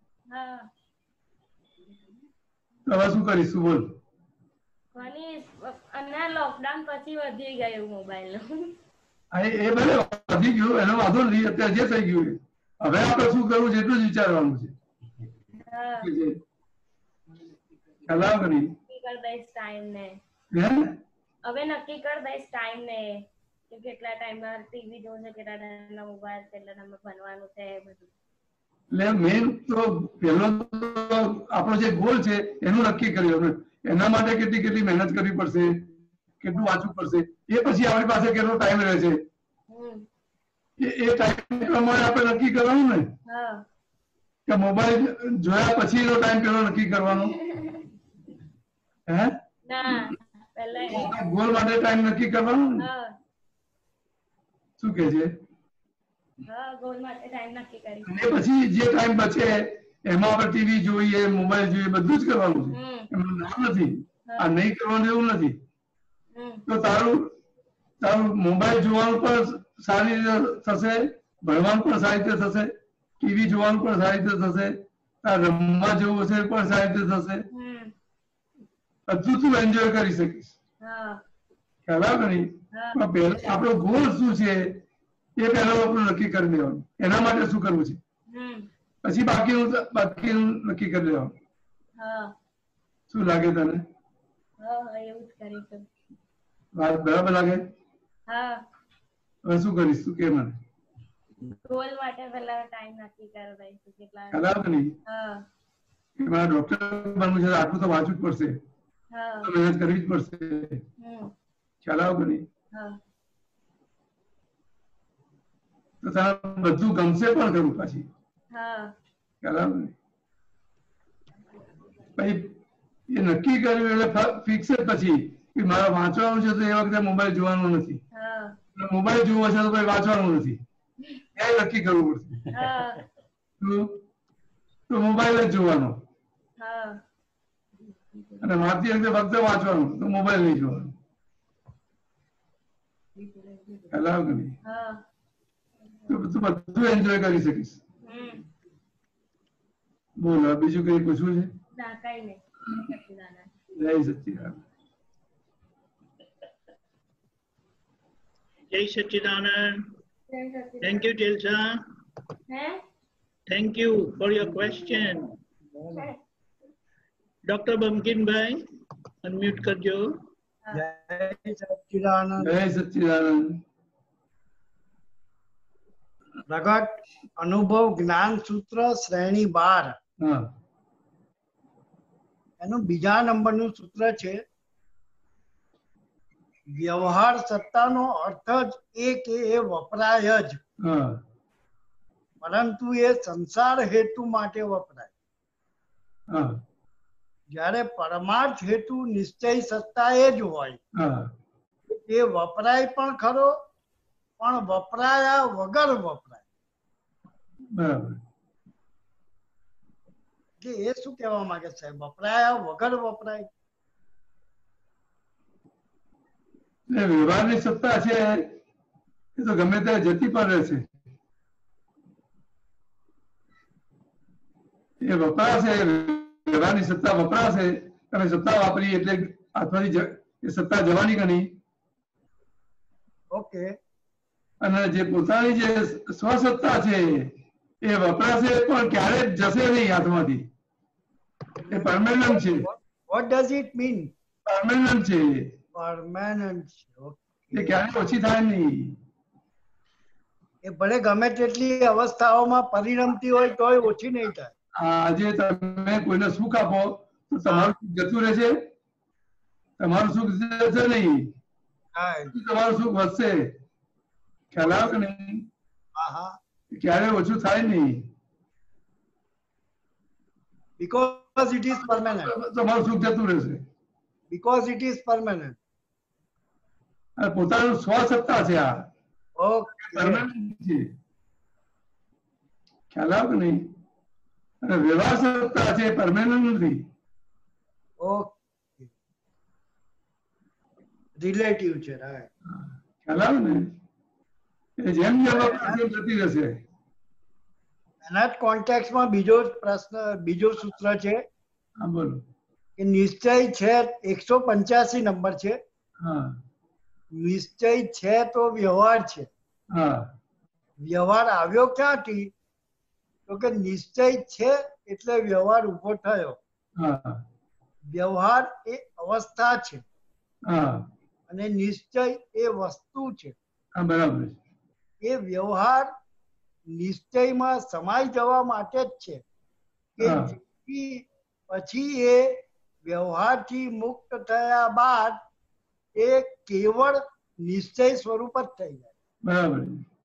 S2: હવે શું કરીશું બોલ?
S8: લોકડાઉન પછી વધી ગયું મોબાઈલ.
S2: એ ભલે વધી ગયું, એનો વાંધો નથી, અત્યારે જે થઈ ગયું હવે આપણે શું કરવું છે એટલું જ વિચારવાનું છે. ખ્યાલ આવે નહીં?
S8: હવે નક્કી કરી દઈશ ટાઈમ ને કે કેટલા ટાઈમમાં ટીવી જોવું છે, કેટલા ટાઈમમાં મોબાઈલ, કેટલા ટાઈમમાં ભણવાનું છે બધું.
S2: એટલે મેન તો પહેલો આપણો જે ગોલ છે એનું નક્કી કર્યું. એના માટે કેટલી મહેનત કરવી પડશે, કેટલું વાંચવું પડશે, એ પછી આપણી પાસે કેટલો ટાઈમ રહે છે એ ટાઈમ પ્રમાણે આપણે નક્કી કરવાનું ને. કે મોબાઈલ જોયા પછી નો ટાઈમ પેલો નક્કી કરવાનો? હે, ગોલ માટે ટાઈમ નક્કી કરવાનો ને? શું કે છે? અને પછી જે ટાઈમ બચે એમાં આપણે ટીવી જોઈએ, મોબાઈલ જોઈએ, બધું જ કરવાનું છે. એમાં નામ નથી, આ નહીં કરવાનું એવું નથી. તો તારું મોબાઈલ જોવાનું પણ સારી રીતે થશે, ભણવાનું પણ સારી રીતે થશે, ટીવી જોવાનું પણ સારી રીતે થશે, તાર રમવા જેવું હશે પણ સારી રીતે થશે, બધું તું એન્જોય કરી શકીશ. ખ્યાલ આવે નહીં? પણ પહેલા આપણો ગોલ શું છે એ પહેલા આપણે નક્કી કરી દેવાનું, એના માટે શું કરવું છે, પછી બાકીનું નક્કી કરી દેવાનું. શું લાગે તને? વાત બરાબર લાગે? હવે શું કરીશ તું કે મને?
S8: ગોલ માટે પહેલા ટાઈમ નક્કી કરી દઈશું કેટલા.
S2: ખ્યાલ આવે નહીં? મારા ડોક્ટર બનવું છે આટલું તો વાંચવું જ પડશે, મહેનત કરવી જ પડશે. ખ્યાલ આવે કે નહીં? તો તને બધું ગમશે પણ ખરું પાછી. બરાબર. પછી એ નક્કી કર્યું એટલે ફિક્સ જ પછી કે મારે વાંચવાનું છે તો એ વખતે મોબાઈલ જોવાનું નથી, મોબાઈલ જોવો છે તો પછી વાંચવાનું નથી, એ નક્કી કરવું પડશે. તો મોબાઈલ જ જોવાનો અને વાંચતી વખતે ફક્ત વાંચવાનું, તો મોબાઈલ નહીં જોવાનું. ખ્યાલ કે નહીં? તું બધું એન્જોય કરી શકીશ. બોલો બીજું કઈ પૂછવું છે? જય સચ્ચિદાનંદ.
S1: જય સચ્ચિદાનંદ. Thank you, Tilsa. Thank you for your question. Dr. Bamkinbhai, unmute કરજો.
S9: જય સચ્ચિદાનંદ.
S2: જય સચ્ચિદાનંદ.
S9: પ્રગટ અનુભવ જ્ઞાન સૂત્ર શ્રેણી 12 એનું બીજા નંબરનું સૂત્ર છે વ્યવહાર સત્તાનો અર્થ જ એ કે એ વપરાય જ, પરંતુ એ સંસાર હેતુ માટે વપરાય. જ્યારે પરમાર્થ હેતુ નિશ્ચય સત્તા એ જ હોય એ વપરાય પણ ખરો, પણ વપરાયા વગર વપરાય.
S2: બરાબર.
S9: એ શું કહેવા માંગે છે? વપરાયા વગર વપરાય.
S2: વ્યવહારની સત્તા છે એ તો ગમે ત્યારે જતી પણ રહેશે. એ વપરાશે, વ્યવહારની સત્તા વપરાશે. તમે સત્તા વાપરી એટલે હાથમાંથી એ સત્તા જવાની કે નહીં?
S9: ઓકે.
S2: અને જે પોતાની જે સ્વસત્તા છે એ વપરાશે પણ ક્યારે જશે નહીં હાથમાંથી. એ પરમેનન્ટ છે.
S9: What does it mean?
S2: Permanent છે.
S9: પરમેનન્ટ છે.
S2: એ ક્યારે ઓછી થાય નહીં.
S9: એ ભલે ગમે તેટલી અવસ્થાઓમાં પરિણમતી હોય તોય ઓછી નહીં થાય.
S2: આજે તમે કોઈને સુખ આપો તો તમારું સુખ જતું રહેશે? તમારું સુખ જશે નહીં, તમારું સુખ વધશે. ખ્યાલ આવે કે નહીં? ક્યારે ઓછું થાય નહીં.
S9: Because it is permanent.
S2: તમારું સુખ જતું રહેશે.
S9: Because it is permanent.
S2: પોતાનું સ્વસત્તા છે આ. પરમેનન્ટ છે. ખ્યાલ આવે કે નહીં? અને વ્યવહાર સત્તા છે, પરમેનન્ટ નથી.
S9: ઓકે. રિલેટિવ છે, રાઈટ.
S2: ખ્યાલ આવે ને? જેમ જેમ જતી રહેશે.
S9: એના જ કોન્ટેક્સ્ટમાં બીજો પ્રશ્ન, બીજો સૂત્ર છે.
S2: હા બોલો.
S9: કે નિશ્ચય છે 185 નંબર છે. નિશ્ચય છે તો વ્યવહાર છે. વ્યવહાર આવ્યો ક્યાંથી? તો કે નિશ્ચય છે એટલે વ્યવહાર ઉભો થયો. વ્યવહાર એ અવસ્થા છે અને નિશ્ચય એ વસ્તુ છે.
S2: બરાબર.
S9: એ વ્યવહાર નિશ્ચયમાં સમાઈ જવા માટે જ છે કે પછી એ વ્યવહારથી મુક્ત થયા બાદ એ કેવળ નિશ્ચય સ્વરૂપ જ થઈ જાય.
S2: બરાબર.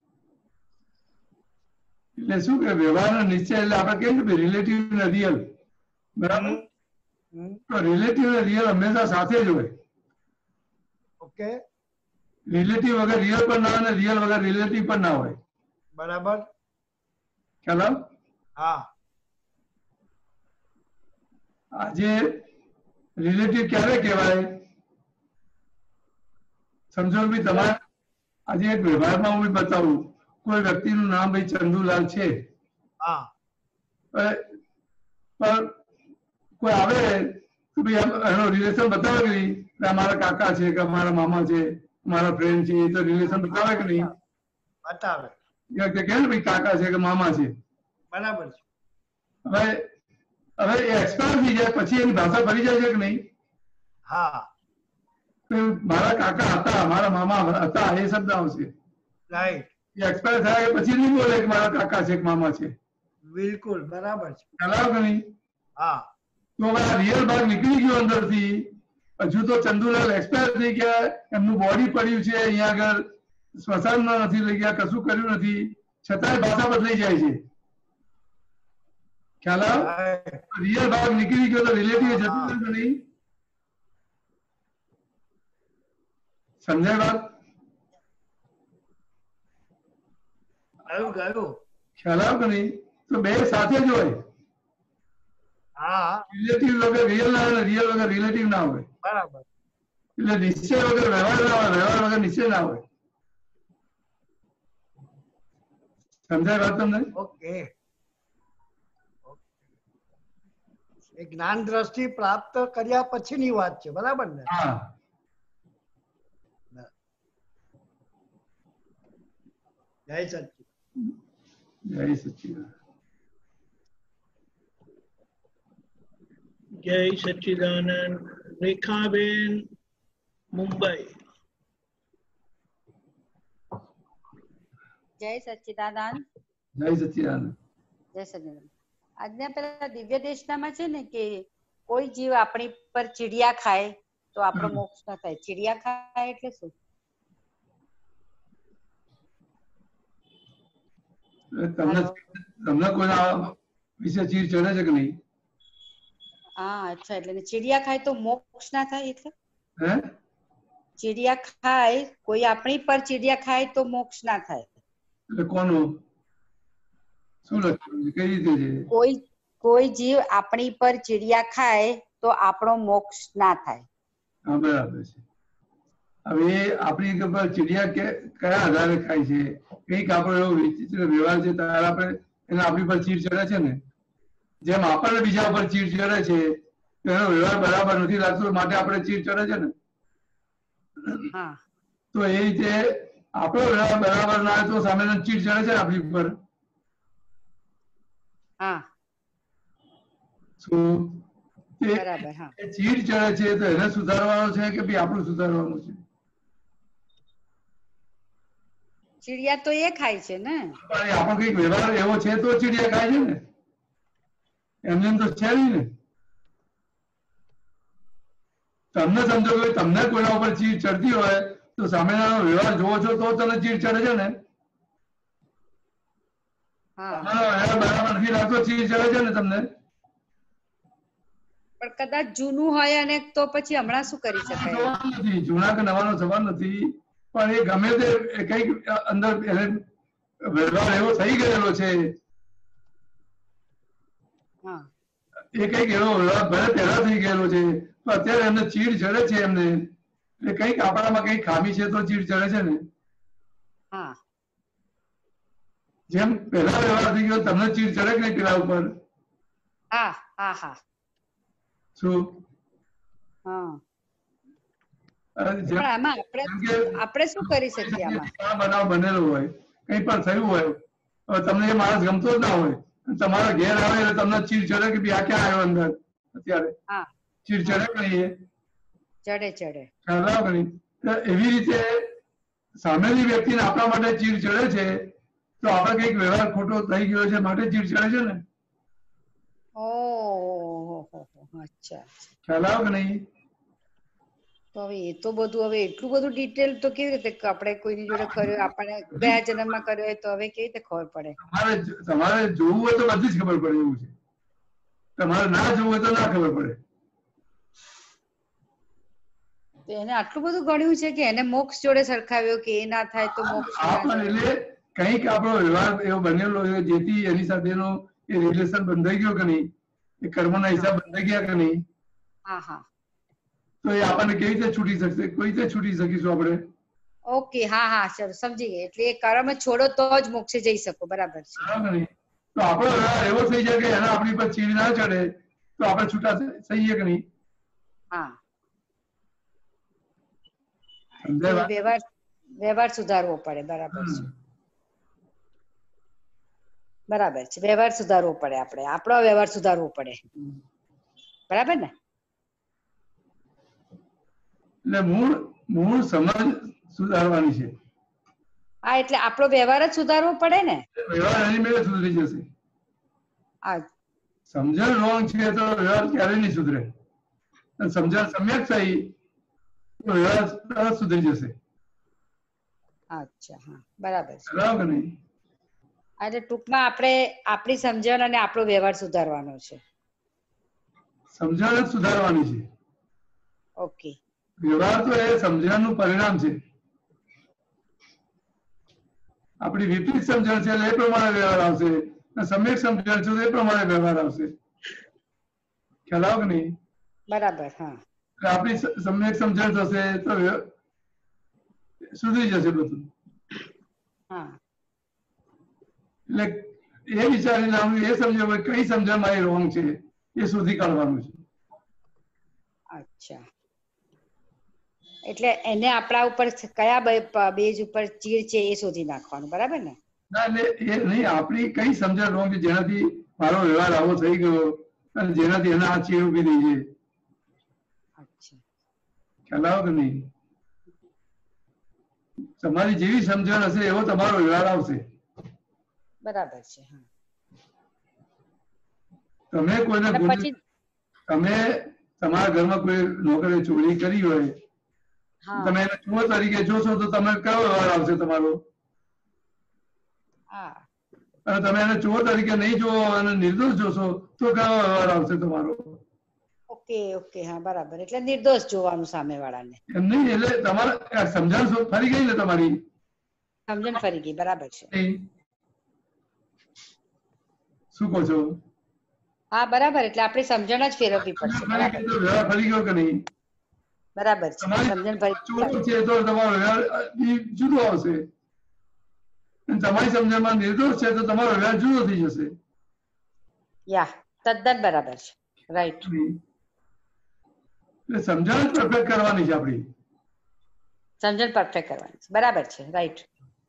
S2: એટલે શું કે વ્યવહારનો નિશ્ચય એટલે આપણે કહીએ કે રિલેટિવ ને રિયલ. બરાબર. તો રિલેટિવ ને રિયલ હંમેશા સાથે જ હોય.
S9: ઓકે.
S2: રિલેટિવ વગર રિયલ પણ ના હોય ને રિયલ વગર રિલેટિવ પણ ના હોય.
S9: બરાબર.
S2: ખ્યાલ?
S9: હા.
S2: આજે રિલેટિવ ક્યારે કહેવાય? સમજો ભાઈ તમારે આજે એક વ્યવહારમાં હું બતાવું, કોઈ વ્યક્તિનું નામ ભાઈ ચંદુલાલ છે. પણ કોઈ આવે તો ભાઈ એનો રિલેશન બતાવે કે નહીં? મારા કાકા છે કે મારા મામા છે, મારા ફ્રેન્ડ છે, એ તો રિલેશન બતાવે કે નહીં?
S9: બતાવે.
S2: કે ભાઈ કાકા છે કે મામા છે.
S9: બરાબર છે.
S2: હવે એ એક્સપાયર થઈ જાય પછી એની ભાષા ફરી જાય છે કે નહીં?
S9: હા.
S2: મારા કાકા હતા, મારા મામા હતા, એ શબ્દ આવશે.
S9: રાઈટ.
S2: એ એક્સપાયર થાય પછી નહીં બોલે કે મારા કાકા છે કે મામા છે.
S9: બિલકુલ બરાબર છે.
S2: ખ્યાલ કે નહીં?
S9: હા.
S2: તો હવે આ રિયલ ભાગ નીકળી ગયો અંદરથી. હજુ તો ચંદુલાલ એક્સપાયર થઈ ગયા, એમનું બોડી પડ્યું છે અહીંયા આગળ, સ્મશાનમાં નથી લઈ ગયા, કશું કર્યું નથી. છતાંય ભાષા બદલાઈ જાય છે. ખ્યાલ આવે? રિયલ ભાગ નીકળી ગયો તો રિલેટિવ જતું નથી નહીં. સમજાય વાત? ખ્યાલ આવે કે નહીં? તો બે સાથે જ હોય. રિલેટિવ વગર રિયલ ના હોય, રિયલ વગર રિલેટિવ ના હોય.
S9: બરાબર.
S2: એટલે નિશ્ચય વગર વ્યવહાર ના હોય, વ્યવહાર વગર નિશ્ચય ના હોય. સમજાય વાત તમને?
S9: ઓકે. એ જ્ઞાન દ્રષ્ટિ પ્રાપ્ત કર્યા પછીની વાત છે, બરાબર ને?
S2: હા.
S9: જય સચ્ચિદાનંદ.
S2: જય સચ્ચિદાનંદ.
S1: જય સચ્ચિદાનંદ. રેખાબેન, મુંબઈ.
S10: જય સચ્ચિદાનંદ.
S2: જય સચ્ચિદાનંદ.
S10: જય સચ્ચિદાનંદ. આજના પેલા દિવ્ય દેશનામાં છે ને કે કોઈ જીવ આપણી પર ચીડિયા ખાય તો આપણો મોક્ષ ન થાય. ચીડિયા ખાય એટલે શું?
S2: તમને કોઈના વિશે ચીડ ચડે છે કે નહીં?
S10: હા, અચ્છા. એટલે ચીડિયા ખાય તો મોક્ષ ના થાય એટલે?
S2: હે?
S10: ચીડિયા ખાય, કોઈ આપણી પર ચીડિયા ખાય તો મોક્ષ ના થાય.
S2: એટલે કોનું શું લખ્યું છે? કઈ રીતે છે?
S10: કોઈ જીવ આપણી પર ચીડિયા ખાય તો આપણો મોક્ષ ના થાય.
S2: હા, બરાબર છે. હવે આપણી પર ચીડિયા કયા આધારે ખાય છે? કઈક આપણો એવો વિચિત્ર વ્યવહાર છે ત્યારે આપણે એને આપણી પર ચીડ ચડે છે ને. જેમ આપણને બીજા પર ચીડ ચડે છે એનો વ્યવહાર બરાબર નથી લાગતો માટે આપણે ચીડ ચડે છે ને. તો એ રીતે આપણો વ્યવહાર બરાબર ના હોય તો સામેનો ચીડ ચડે છે આપણી પર. ચીડ ચડે છે તો એને સુધારવાનો છે કે ભાઈ આપણું સુધારવાનું છે?
S10: ચીડિયા તો એ ખાય છે ને.
S2: આપણો કઈક વ્યવહાર એવો છે તો ચીડિયા ખાય છે ને. એમને તો છે નહીં ને. તમને સમજો કે તમને કોઈના ઉપર ચીડ ચડતી હોય તો સામેનો વ્યવહાર જોવો છો તો તમને ચીડ ચડે છે ને. બરાબર નથી લાગતો ચીડ ચડે છે ને તમને.
S10: પણ કદાચ જૂનું હોય અને તો પછી હમણાં શું કરી શકાય?
S2: નથી જૂના કે નવાનો સવાલ નથી, પણ એ ગમે તે કઈક અંદર વ્યવહાર એવો થઈ ગયેલો છે. એ કઈક એવો વ્યવહાર ભલે પહેલા થઈ ગયેલો છે તો અત્યારે એમને ચીડ ચડે છે એમને. એટલે કઈક આપણામાં કઈક ખામી છે તો ચીડ ચડે છે ને. જેમ પહેલા વ્યવહાર થઈ ગયો તમને ચીડ ચડે કે નહીં પેલા ઉપર? શું
S10: આપણે શું કરી શકીએ આમાં?
S2: બનાવ બનેલો હોય, કઈ પણ થયું હોય, હવે તમને એ માણસ ગમતો જ ના હોય, તમારા ઘેર આવે એટલે તમને ચીડ ચડે કે આ ક્યાં આવ્યો અંદર અત્યારે? ચીડ ચડે કે નહીં?
S10: ચડે.
S2: ખ્યાલ આવે કે નહીં? એવી રીતે સામેની વ્યક્તિને આપણા માટે ચીડ ચડે છે તો આપણે કઈક વ્યવહાર ખોટો થઈ ગયો છે માટે ચીડ ચડે છે ને.
S10: અચ્છા.
S2: ખ્યાલ આવે કે નહીં?
S10: તો હવે એ તો બધું હવે એટલું બધું ડિટેલ તો કેવી રીતે આપણે કોઈની જોડે કર્યો, આપણે ગયા જન્મમાં કર્યો હોય તો હવે કેવી રીતે ખબર પડે?
S2: તમારે જોવું હોય તો બધી જ ખબર પડે એવું છે. તમારે ના જોવું હોય તો ના ખબર પડે.
S10: એને આટલું બધું ગણ્યું છે કે એને મોક્ષ જોડે સરખાવ્યો કે એ ના થાય તો મોક્ષ.
S2: એટલે કઈક આપણો વ્યવહાર એવો બનેલો છે જેથી એની સાથેનો એ રિલેશન બંધાઈ ગયો કે નહીં, એ કર્મના હિસાબ બંધાઈ ગયા કે નહીં, તો એ આપણને કેવી રીતે છૂટી શકશે? કોઈ રીતે છૂટી શકીશું આપણે?
S10: ઓકે, ચલો સમજી ગયા. એટલે એ કર્મ છોડો તો જ મોક્ષે જઈ શકો. બરાબર છે.
S2: તો આપણો વ્યવહાર એવો થઈ જાય કે એના આપણી પર ચીડ ના ચડે તો આપણે છૂટા થઈએ કે નહીં?
S10: વ્યવહાર સુધારવો પડે. બરાબર છે. વ્યવહાર સુધારવો પડે. આપણે આપણો વ્યવહાર સુધારવો પડે. બરાબર ને?
S2: એટલે મૂળ સમજ સુધારવાની છે.
S10: એટલે આપણો વ્યવહાર જ સુધારવો પડે ને.
S2: વ્યવહાર એની મેળે સુધરી જશે. સમજણ રોંગ છે તો વ્યવહાર ક્યારેય નહીં સુધરે. સમજણ સમ્યક થઈ તો વ્યવહાર સુધરી જશે.
S10: અચ્છા, બરાબર છે.
S2: બરાબર નહીં?
S10: એટલે ટૂંકમાં આપણે આપણી સમજણ અને આપણો વ્યવહાર સુધારવાનો છે.
S2: સમજણ જ સુધારવાની છે.
S10: ઓકે.
S2: વ્યવહાર તો એ સમજણનું પરિણામ છે. આપણી વિપરીત સમજણ છે એ પ્રમાણે વ્યવહાર આવશે, સમ્યક સમજણ છે એ પ્રમાણે વ્યવહાર આવશે. ખ્યાલ આવ કે નહીં?
S10: બરાબર. હા,
S2: આપણી સમ્યક સમજણ થશે તો સુધરી જશે બધું.
S10: હા.
S2: એટલે એ વિચારીને એ સમજણ કઈ સમજણમાં એ રોંગ છે એ શોધી કાઢવાનું છે.
S10: અચ્છા, એટલે એને આપણા ઉપર કયા બેઝ ઉપર ચીડ છે એ શોધી નાખવાનું, બરાબર ને?
S2: ના, એટલે એ નહીં, આપણી કઈ સમજણ રોંગ છે જેનાથી મારો વ્યવહાર આવો થઈ ગયો અને જેનાથી એને આ ચીડ ઉભી થઈ છે. ખ્યાલ આવે કે નહીં? તમારી જેવી સમજણ હશે એવો તમારો વ્યવહાર આવશે.
S10: બરાબર છે.
S2: તમે કોઈને તમે તમારા ઘરમાં કોઈ નોકરે ચોરી કરી હોય, તમે એને ચોર તરીકે જોશો તો તમે કયો વ્યવહાર આવશે તમારો? અને તમે એને ચોર તરીકે નહીં જોવો અને નિર્દોષ જોશો તો કયો વ્યવહાર આવશે તમારો?
S10: Okay, okay. હા, બરાબર. એટલે નિર્દોષ જોવાનું સામેવાળાને.
S2: એમ નહીં, એટલે તમારે સમજણ ફરી ગઈ ને? તમારી
S10: સમજણ ફરી ગઈ. બરાબર છે.
S2: શું કહો છો?
S10: હા, બરાબર. એટલે આપણી સમજણ જ ફેરવવી પડશે.
S2: વ્યવહાર ફરી ગયો કે નહીં?
S10: બરાબર છે. સમજણ ફરી
S2: છે તો તમારો વ્યવહાર જુદો આવશે. તમારી સમજણમાં નિર્દોષ છે તો તમારો વ્યવહાર જુદો થઈ જશે.
S10: યા, તદ્દન બરાબર છે. રાઈટ.
S2: એટલે સમજણ જ પરફેક્ટ કરવાની છે આપણી.
S10: સમજણ પરફેક્ટ કરવાની છે. બરાબર છે. રાઈટ.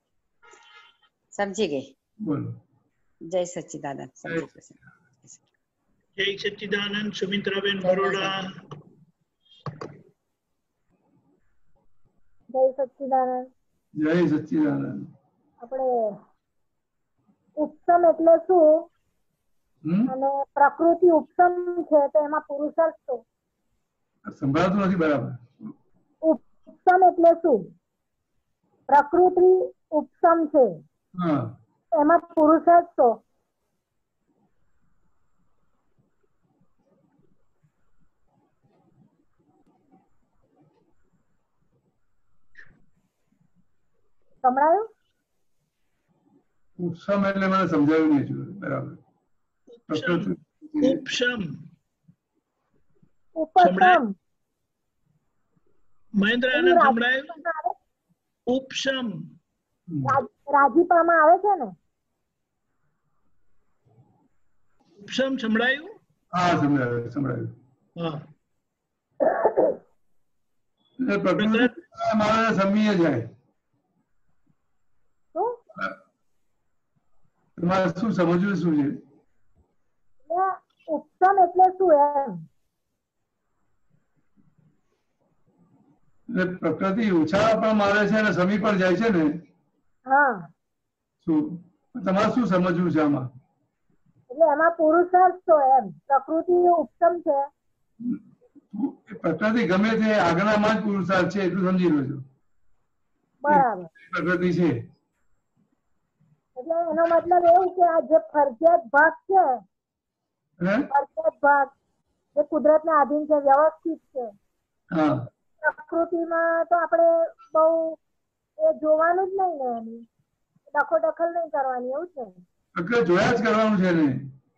S10: સમજી ગઈ.
S2: બોલો.
S10: જય સચ્ચિદાનંદ. સમજી ગઈ.
S1: જય સચ્ચિદાનંદ. સુમિત્રાબેન બરોડા.
S11: જય સચ્ચિદાનંદ.
S2: જય સચ્ચિદાનંદ.
S11: આપણે ઉપસમ એટલે શું અને પ્રકૃતિ ઉપસમ છે તો એમાં પુરુષાર્થ શું?
S2: સંભળાતું નથી બરાબર.
S11: ઉપસમ એટલે શું? પ્રકૃતિ ઉપસમ છે એમાં પુરુષાર્થ શું? સંભળાયું?
S2: ઉપસમ એટલે મને સમજાયું નહીં બરાબર.
S1: ઉપસમ
S11: ઉપસમ
S1: મહેન્દ્ર આનંદ સંભળાયું? ઉપસમ
S11: રાજીપામાં આવે છે ને?
S1: ઉપસમ સંભળાયું?
S2: હા, સંભળાયું સંભળાયું.
S1: હા,
S2: એટલે પ્રકૃતિ મારા સમીએ જાય. તમારે શું સમજવું શું છે?
S11: ઉપસમ એટલે શું એમ?
S2: એટલે પ્રકૃતિ ઉછાળા પણ મારે છે અને સમી પણ જાય છે ને?
S11: હા.
S2: શું તમારે શું સમજવું છે આમાં?
S11: એટલે એમાં પુરુષાર્થ તો એમ પ્રકૃતિ ઉપસમ છે.
S2: પ્રકૃતિ ગમે તે આજ્ઞામાં જ પુરુષાર્થ છે એટલું સમજી લો છો.
S11: બરાબર.
S2: પ્રકૃતિ છે
S11: એટલે એનો મતલબ એવું કે આ જે ફરજિયાત ભાગ છે, ફરજિયાત ભાગ જે કુદરતના આધીન છે, વ્યવસ્થિત છે, પ્રકૃતિમાં તો આપણે બહુ એ જોવાનું જ નહીં ને, એની દખલ નહીં કરવાની, એવું છે?
S2: જોયા જ કરવાનું છે ને.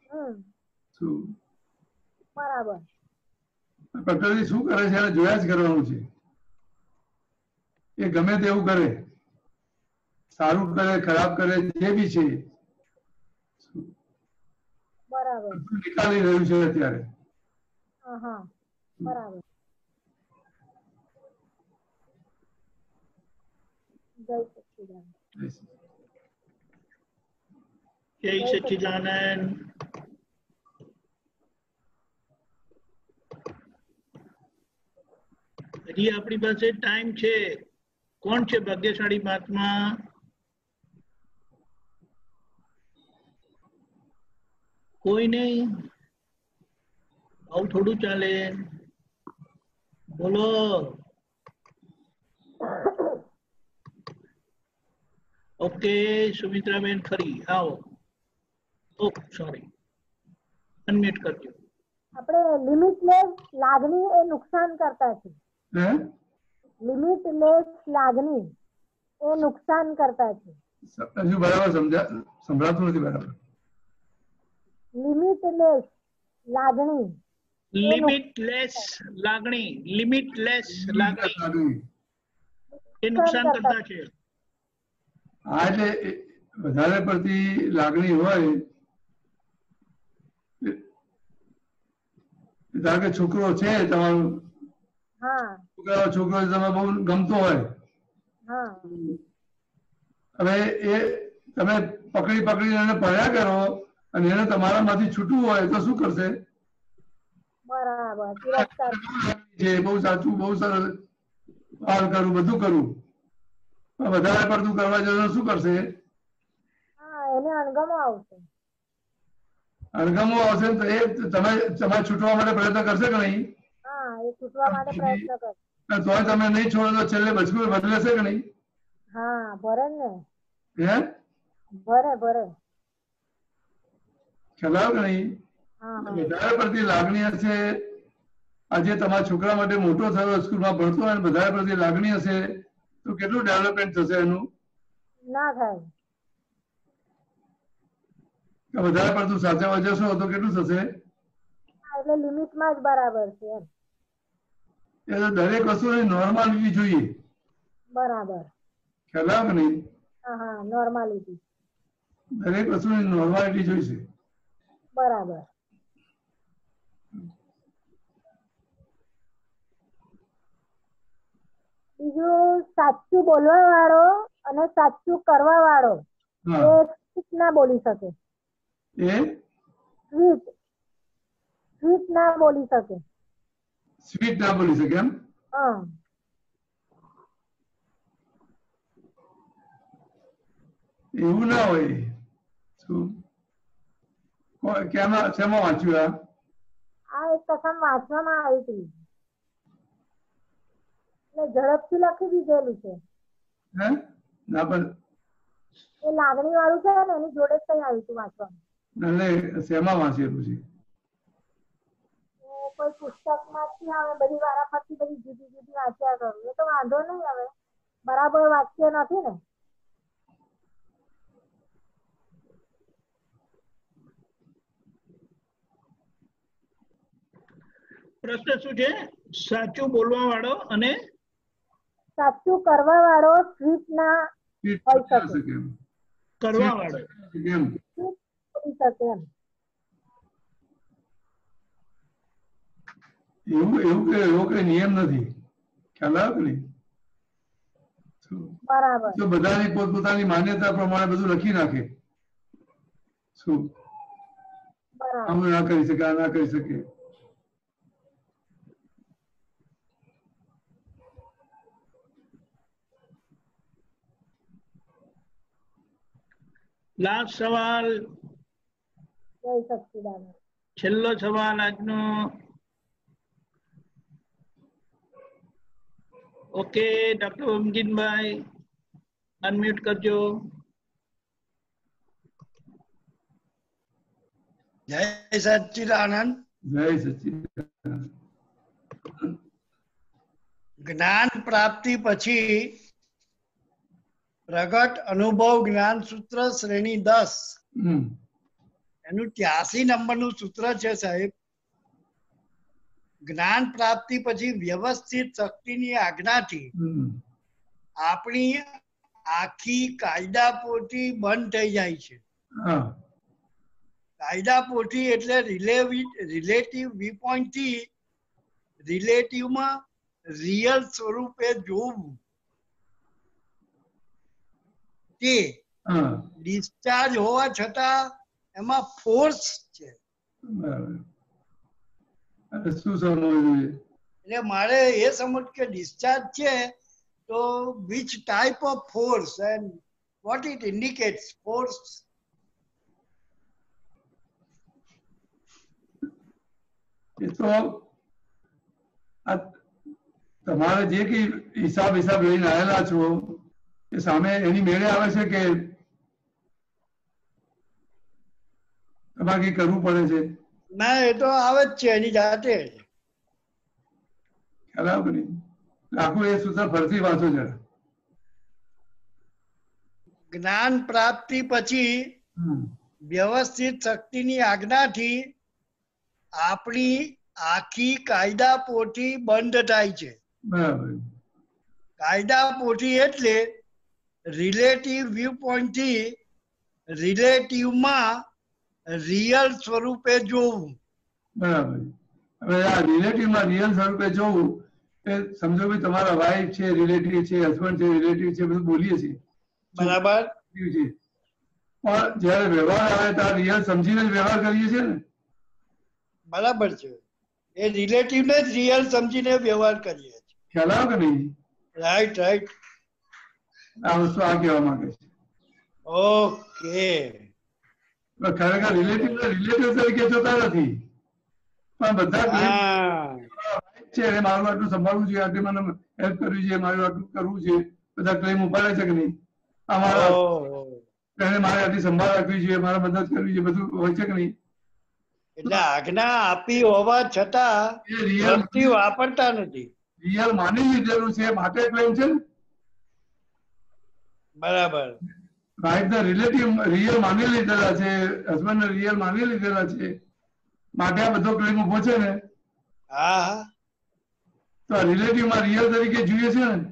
S11: બરાબર.
S2: પ્રકૃતિ શું કરે છે એને જોયા જ કરવાનું છે. એ ગમે તેવું કરે, સારું કરે ખરાબ કરે જે બી છે,
S11: બરાબર
S2: નીકાળી રહ્યું છે અત્યારે.
S11: બરાબર. જય સચ્ચિદાનંદ.
S1: જય સચ્ચિદાનંદ. હજી આપણી પાસે ટાઈમ છે. કોણ છે ભાગ્યશાળી મહાત્મા? કોઈ નહીં? આવું થોડું ચાલે. બોલો. ઓકે સુમિત્રાબેન ફરી આવો. ઓ સોરી, અનમ્યુટ કરજો.
S11: આપણે લિમિટલેસ લાગણી એ નુકસાન કરતા છે. લિમિટલેસ લાગણી એ નુકસાન કરતા છે.
S2: હજુ બરાબર સંભળાતું નથી બરાબર.
S11: લિમિટલેસ લાગણી,
S1: લિમિટલેસ લાગણી, લિમિટલેસ લાગણી એ નુકસાન કરતા છે.
S2: હા, એટલે વધારે પડતી લાગણી હોય, ધારો કે છોકરો છે તમારો, છોકરો તમે બહુ ગમતો હોય, હવે એ તમે પકડી પકડીને એને પડ્યા કરો અને એને તમારામાંથી છૂટવું હોય તો શું કરશે?
S11: બરાબર,
S2: બહુ સાચું, બહુ સરસ, પાર કરું, બધું કરું, વધારે પડતું કરવા જતો શું કરશે?
S11: એને અણગમો આવશે.
S2: અણગમો આવશે તો એ તમારે છૂટવા માટે પ્રયત્ન કરશે કે નહીં?
S11: હા, એ છૂટવા માટે પ્રયત્ન કરશે.
S2: તોય તમે નહીં છોડો તો છેલ્લે બચકું બદલેશે કે નહીં?
S11: હા, ભરે ને.
S2: હે?
S11: ભરે ભરે.
S2: ખ્યાલ આવ્યો કે નહીં? વધારે પડતી લાગણી હશે, આજે તમારા છોકરા માટે મોટો થયો, સ્કૂલમાં ભણતો હોય, વધારે પડતી લાગણી હશે તો કેટલું ડેવલપમેન્ટ થશે એનું?
S11: ના થાય.
S2: વધારે પડતું સાચવવા જશો તો કેટલું થશે?
S11: એટલે લિમિટમાં જ બરાબર છે એમ.
S2: એટલે દરેક વસ્તુની નોર્માલિટી જોઈએ.
S11: બરાબર.
S2: ખ્યાલ આવે કે નહીં?
S11: હા, નોર્માલિટી.
S2: દરેક વસ્તુની નોર્માલિટી જોઈશે.
S11: બરાબર. બીજું સાચું બોલવા વાળો અને સાચું કરવા વાળો એ સ્વીટ ના બોલી શકે. સ્વીટ ના બોલી શકે.
S2: સ્વીટ ના બોલી શકે એમ? એવું ના હોય. શું કેમાં શેમાં વાંચ્યું?
S11: આ એક કથા વાંચવામાં આવી હતી, ઝડપથી લખી દીધેલું છે.
S2: ના પણ
S11: એ લાગણી વાળું છે ને, એની જોડે જ કઈ આવ્યું હતું વાંચવામાં.
S2: શેમાં વાંચેલું છે?
S11: કોઈ પુસ્તક માંથી આવે, બધી વારાફરતી બધી જુદી જુદી વાંચ્યા કરું. એ તો વાંધો નહીં, હવે બરાબર વાક્ય નથી ને.
S1: પ્રશ્ન શું છે? સાચું બોલવા વાળો અને
S11: સાચું કરવા વાળો સ્વીટ ના હોઈ શકે.
S1: કરવા વાળો
S11: બોલી શકે એમ.
S2: એવો કઈ નિયમ નથી. ખ્યાલ આવે કે નહીં?
S11: બરાબર.
S2: તો બધાની પોતપોતાની માન્યતા પ્રમાણે બધું લખી નાખે. શું આમ ના કરી શકે, આ ના કરી શકે.
S1: લાસ્ટ સવાલ, છેલ્લો સવાલ આજનો. ઓકે, ડોક્ટર ઓમજીનભાઈ અનમ્યુટ કરજો.
S9: જય સચ્ચિદાનંદ.
S2: જય સચ્ચિદાનંદ.
S9: જ્ઞાન પ્રાપ્તિ પછી પ્રગટ અનુભવ જ્ઞાન સૂત્ર શ્રેણી 10 એનું 83 નંબરનું સૂત્ર છે સાહેબ. જ્ઞાન પ્રાપ્તિ પછી વ્યવસ્થિત શક્તિની આજ્ઞાથી આપણી આખી કાયદાપોથી બંધ થઈ જાય છે. કાયદાપોથી એટલે રિલેટિવ વ્યૂ પોઈન્ટ થી રિલેટિવમાં રિયલ સ્વરૂપે જોવું, તે ડિસ્ચાર્જ હોવા છતાં એમાં ફોર્સ છે. એટલે મારે એ સમજ કે ડિસ્ચાર્જ છે તો which type of force and what it indicates force.
S2: એ તો તમારે જે કઈ હિસાબ લઈને આવેલા છો એ સામે એની મેળે આવે છે કે તમારે કઈ કરવું પડે છે?
S9: ના, એ તો આવે જ છે એની જાતે.
S2: ખ્યાલ આવે કે નહીં? આખું એ સૂત્ર ફરતી વાંચો જરા.
S9: જ્ઞાન પ્રાપ્તિ પછી વ્યવસ્થિત શક્તિની આજ્ઞાથી આપણી આખી કાયદા પોથી બંધ થાય છે.
S2: બરાબર.
S9: કાયદા પોથી એટલે રિલેટિવ વ્યૂ પોઈન્ટ થી રિલેટિવમાં રિયલ સ્વરૂપે જોવું.
S2: બરાબર. હવે આ રિલેટિવમાં રિયલ સ્વરૂપે જોવું એ સમજો કે તમારા વાઇફ છે, રિલેટિવ છે, હસબન્ડ છે, રિલેટિવ છે, બધું બોલીએ છીએ.
S9: બરાબર.
S2: પણ જયારે વ્યવહાર આવે ત્યારે રિયલ સમજીને જ વ્યવહાર કરીએ છીએ ને.
S9: બરાબર છે. એ રિલેટિવ ને જ રિયલ સમજીને વ્યવહાર કરીએ છીએ.
S2: ખ્યાલ આવે કે નહીં?
S9: Right right.
S2: આ વસ્તુ આ કહેવા માંગે છે.
S9: ઓકે.
S2: ખરેખર રિલેટિવ તરીકે જોતા નથી, પણ બધા છે મારું આટલું સંભાળવું જોઈએ, આટલી મને હેલ્પ કરવી છે, મારું આટલું કરવું છે, બધા ક્લેમ ઉપાડે છે કે નહીં? મારે આટલી સંભાળ રાખવી જોઈએ, મારે મદદ કરવી છે, બધું હોય છે કે નહીં?
S9: એટલે આજ્ઞા આપી હોવા છતાં વાપરતા નથી.
S2: રિયલ માની લીધેલું છે માટે ક્લેમ છે ને.
S9: બરાબર.
S2: વાઇફ ને રિલેટિવ રિયલ માની લીધેલા છે, હસબન્ડ ને રિયલ માની લીધેલા છે માટે આ બધો ક્લેમ ઉભો છે ને.
S9: હા.
S2: તો રિલેટિવ માં રિયલ તરીકે જોઈએ છે ને.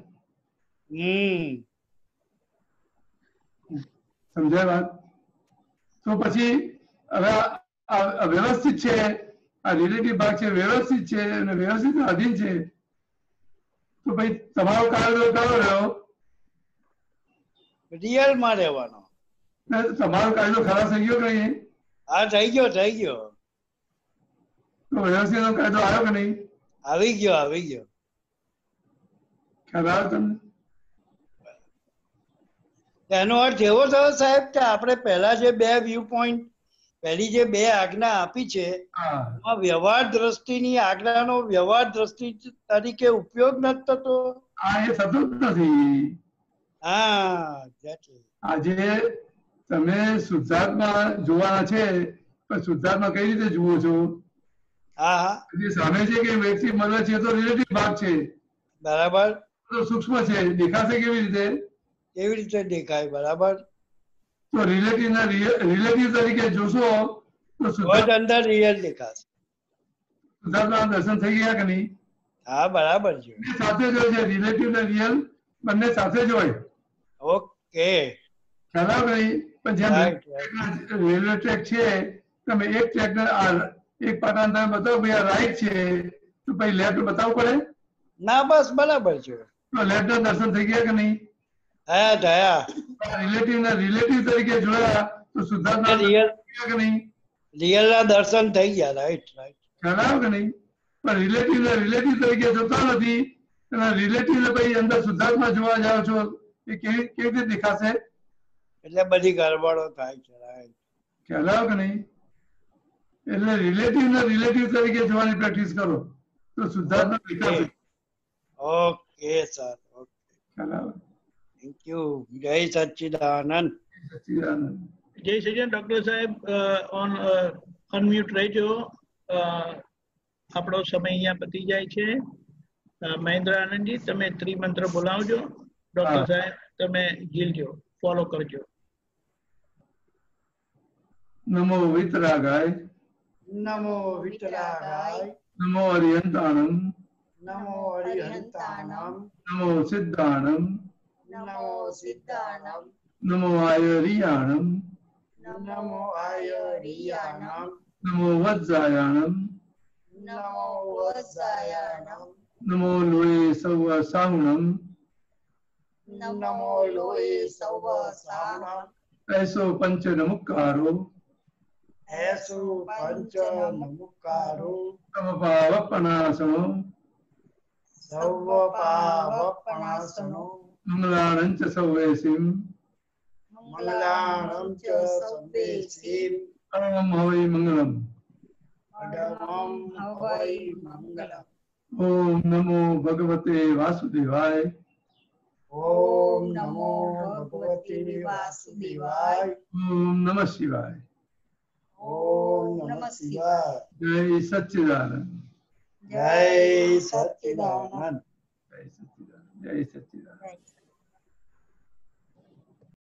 S2: સમજાય વાત? તો પછી હવે વ્યવસ્થિત છે, આ રિલેટિવ ભાગ છે વ્યવસ્થિત છે અને વ્યવસ્થિત અધીન છે, તો ભાઈ તમારો કાર્ય કયો રહ્યો?
S9: રિયલ માં રહેવાનો.
S2: તમારો કાયદો ખરાબ થઈ ગયો કે નહીં?
S9: હા, થઈ ગયો થઈ ગયો.
S2: તો વ્યવસ્થિત નો કાયદો આવ્યો કે નહીં?
S9: આવી ગયો આવી ગયો.
S2: ખ્યાલ આવે તમને?
S9: એનો અર્થ એવો થયો સાહેબ કે આપણે પહેલા જે બે વ્યૂ પોઈન્ટ, પહેલી જે બે આજ્ઞા આપી છે એમાં વ્યવહાર દ્રષ્ટિની આજ્ઞાનો વ્યવહાર દ્રષ્ટિ તરીકે ઉપયોગ નથી થતો.
S2: હા, એ થતો જ નથી.
S9: હા,
S2: આજે તમે શુદ્ધાત્મા જોવાના છે, પણ શુદ્ધાત્મા કઈ રીતે જુઓ છો?
S9: હા,
S2: જે સામે છે કે વ્યક્તિ મળે છે તો રિલેટિવ ભાગ છે.
S9: બરાબર.
S2: તો સૂક્ષ્મ છે, દેખાશે કેવી રીતે?
S9: કેવી રીતે દેખાય? બરાબર.
S2: તો રિલેટિવ તરીકે જોશો તો
S9: શુદ્ધાત્મા અંદર રિયલ દેખાશે.
S2: શુદ્ધાત્મા દર્શન થઈ ગયા કે નહીં?
S9: હા, બરાબર છે.
S2: સાથે જ હોય છે, રિલેટિવ ને રિયલ બંને સાથે જ હોય.
S9: ઓકે.
S2: ખ્યાલ આવે નહીં? પણ જેમ રેલવે ટ્રેક છે, તમે એક ટ્રેક એક પાટા તમે બતાવો ભાઈ આ રાઈટ છે, તો પછી લેફ્ટ બતાવવું પડે
S9: ના? બસ બરાબર છે.
S2: તો લેફ્ટ ના દર્શન થઈ ગયા કે નહીં?
S9: હા, થયા.
S2: રિલેટિવ તરીકે જોયા તો શુદ્ધાત્મા
S9: રિયલ
S2: કે નહીં?
S9: રિયલ ના દર્શન થઈ ગયા. Right right.
S2: ખ્યાલ આવે કે નહીં? પણ રિલેટિવ તરીકે જોતા નથી, રિલેટિવ ને પછી અંદર શુદ્ધાત્મા જોવા જાવ છો, એ કેવી રીતે દેખાશે?
S9: એટલે બધી ગરબડો થાય છે.
S2: ખ્યાલ આવે કે નહીં? એટલે રિલેટિવ તરીકે જોવાની પ્રેક્ટિસ કરો તો શુદ્ધાત્મા દેખાશે.
S9: Okay sir. ઓકે.
S2: ખ્યાલ આવે?
S9: Thank you. જય સચ્ચિદાનંદ.
S2: સચ્ચિદાનંદ.
S1: જય સચ્ચિદાનંદ. ડોક્ટર સાહેબ ઓન અનમ્યુટ રહેજો. આપણો સમય અહીંયા પતી જાય છે. મહેન્દ્ર આનંદજી, તમે ત્રિમંત્ર બોલાવજો. ડોક્ટર સાહેબ તમે ઝીલજો, ફોલો કરજો.
S2: નમો વિતરાગાય.
S9: નમો વિતરાગાય.
S2: નમો અરિહંતાણમ.
S9: નમો અરિહંતાણમ.
S2: નમો સિદ્ધાણમ.
S9: નમો સિદ્ધાણમ.
S2: નમો આયરિયાણમ.
S9: નમો આયરિયાણમ.
S2: નમો વજ્જાયાણમ.
S9: નમો વજ્જાયાણમ.
S2: નમો લોહે સૌ સાહુણમ.
S9: નમો લોહે સૌ સાહુણમ.
S2: એસો પંચ નમુકારો.
S9: એસો પંચ નમુકારો.
S2: સવ પાવપનાસનો.
S9: સર્વ પાવપનાસનો.
S2: મંગલાણં ચ સૌવેસીમ.
S9: મંગલાણં ચ સૌવેસીમ.
S2: પરમં હવૈ મંગલમ.
S9: પરમં હવૈ મંગલમ.
S2: ઓમ નમો ભગવતે વાસુદેવાય.
S9: ओम नमो भगवते वासुदेवाय।
S2: ओम नमः शिवाय।
S9: ओम नमः शिवाय।
S2: जय सच्चिदानंद।
S9: जय सच्चिदानंद।
S2: जय सच्चिदानंद। जय सच्चिदानंद।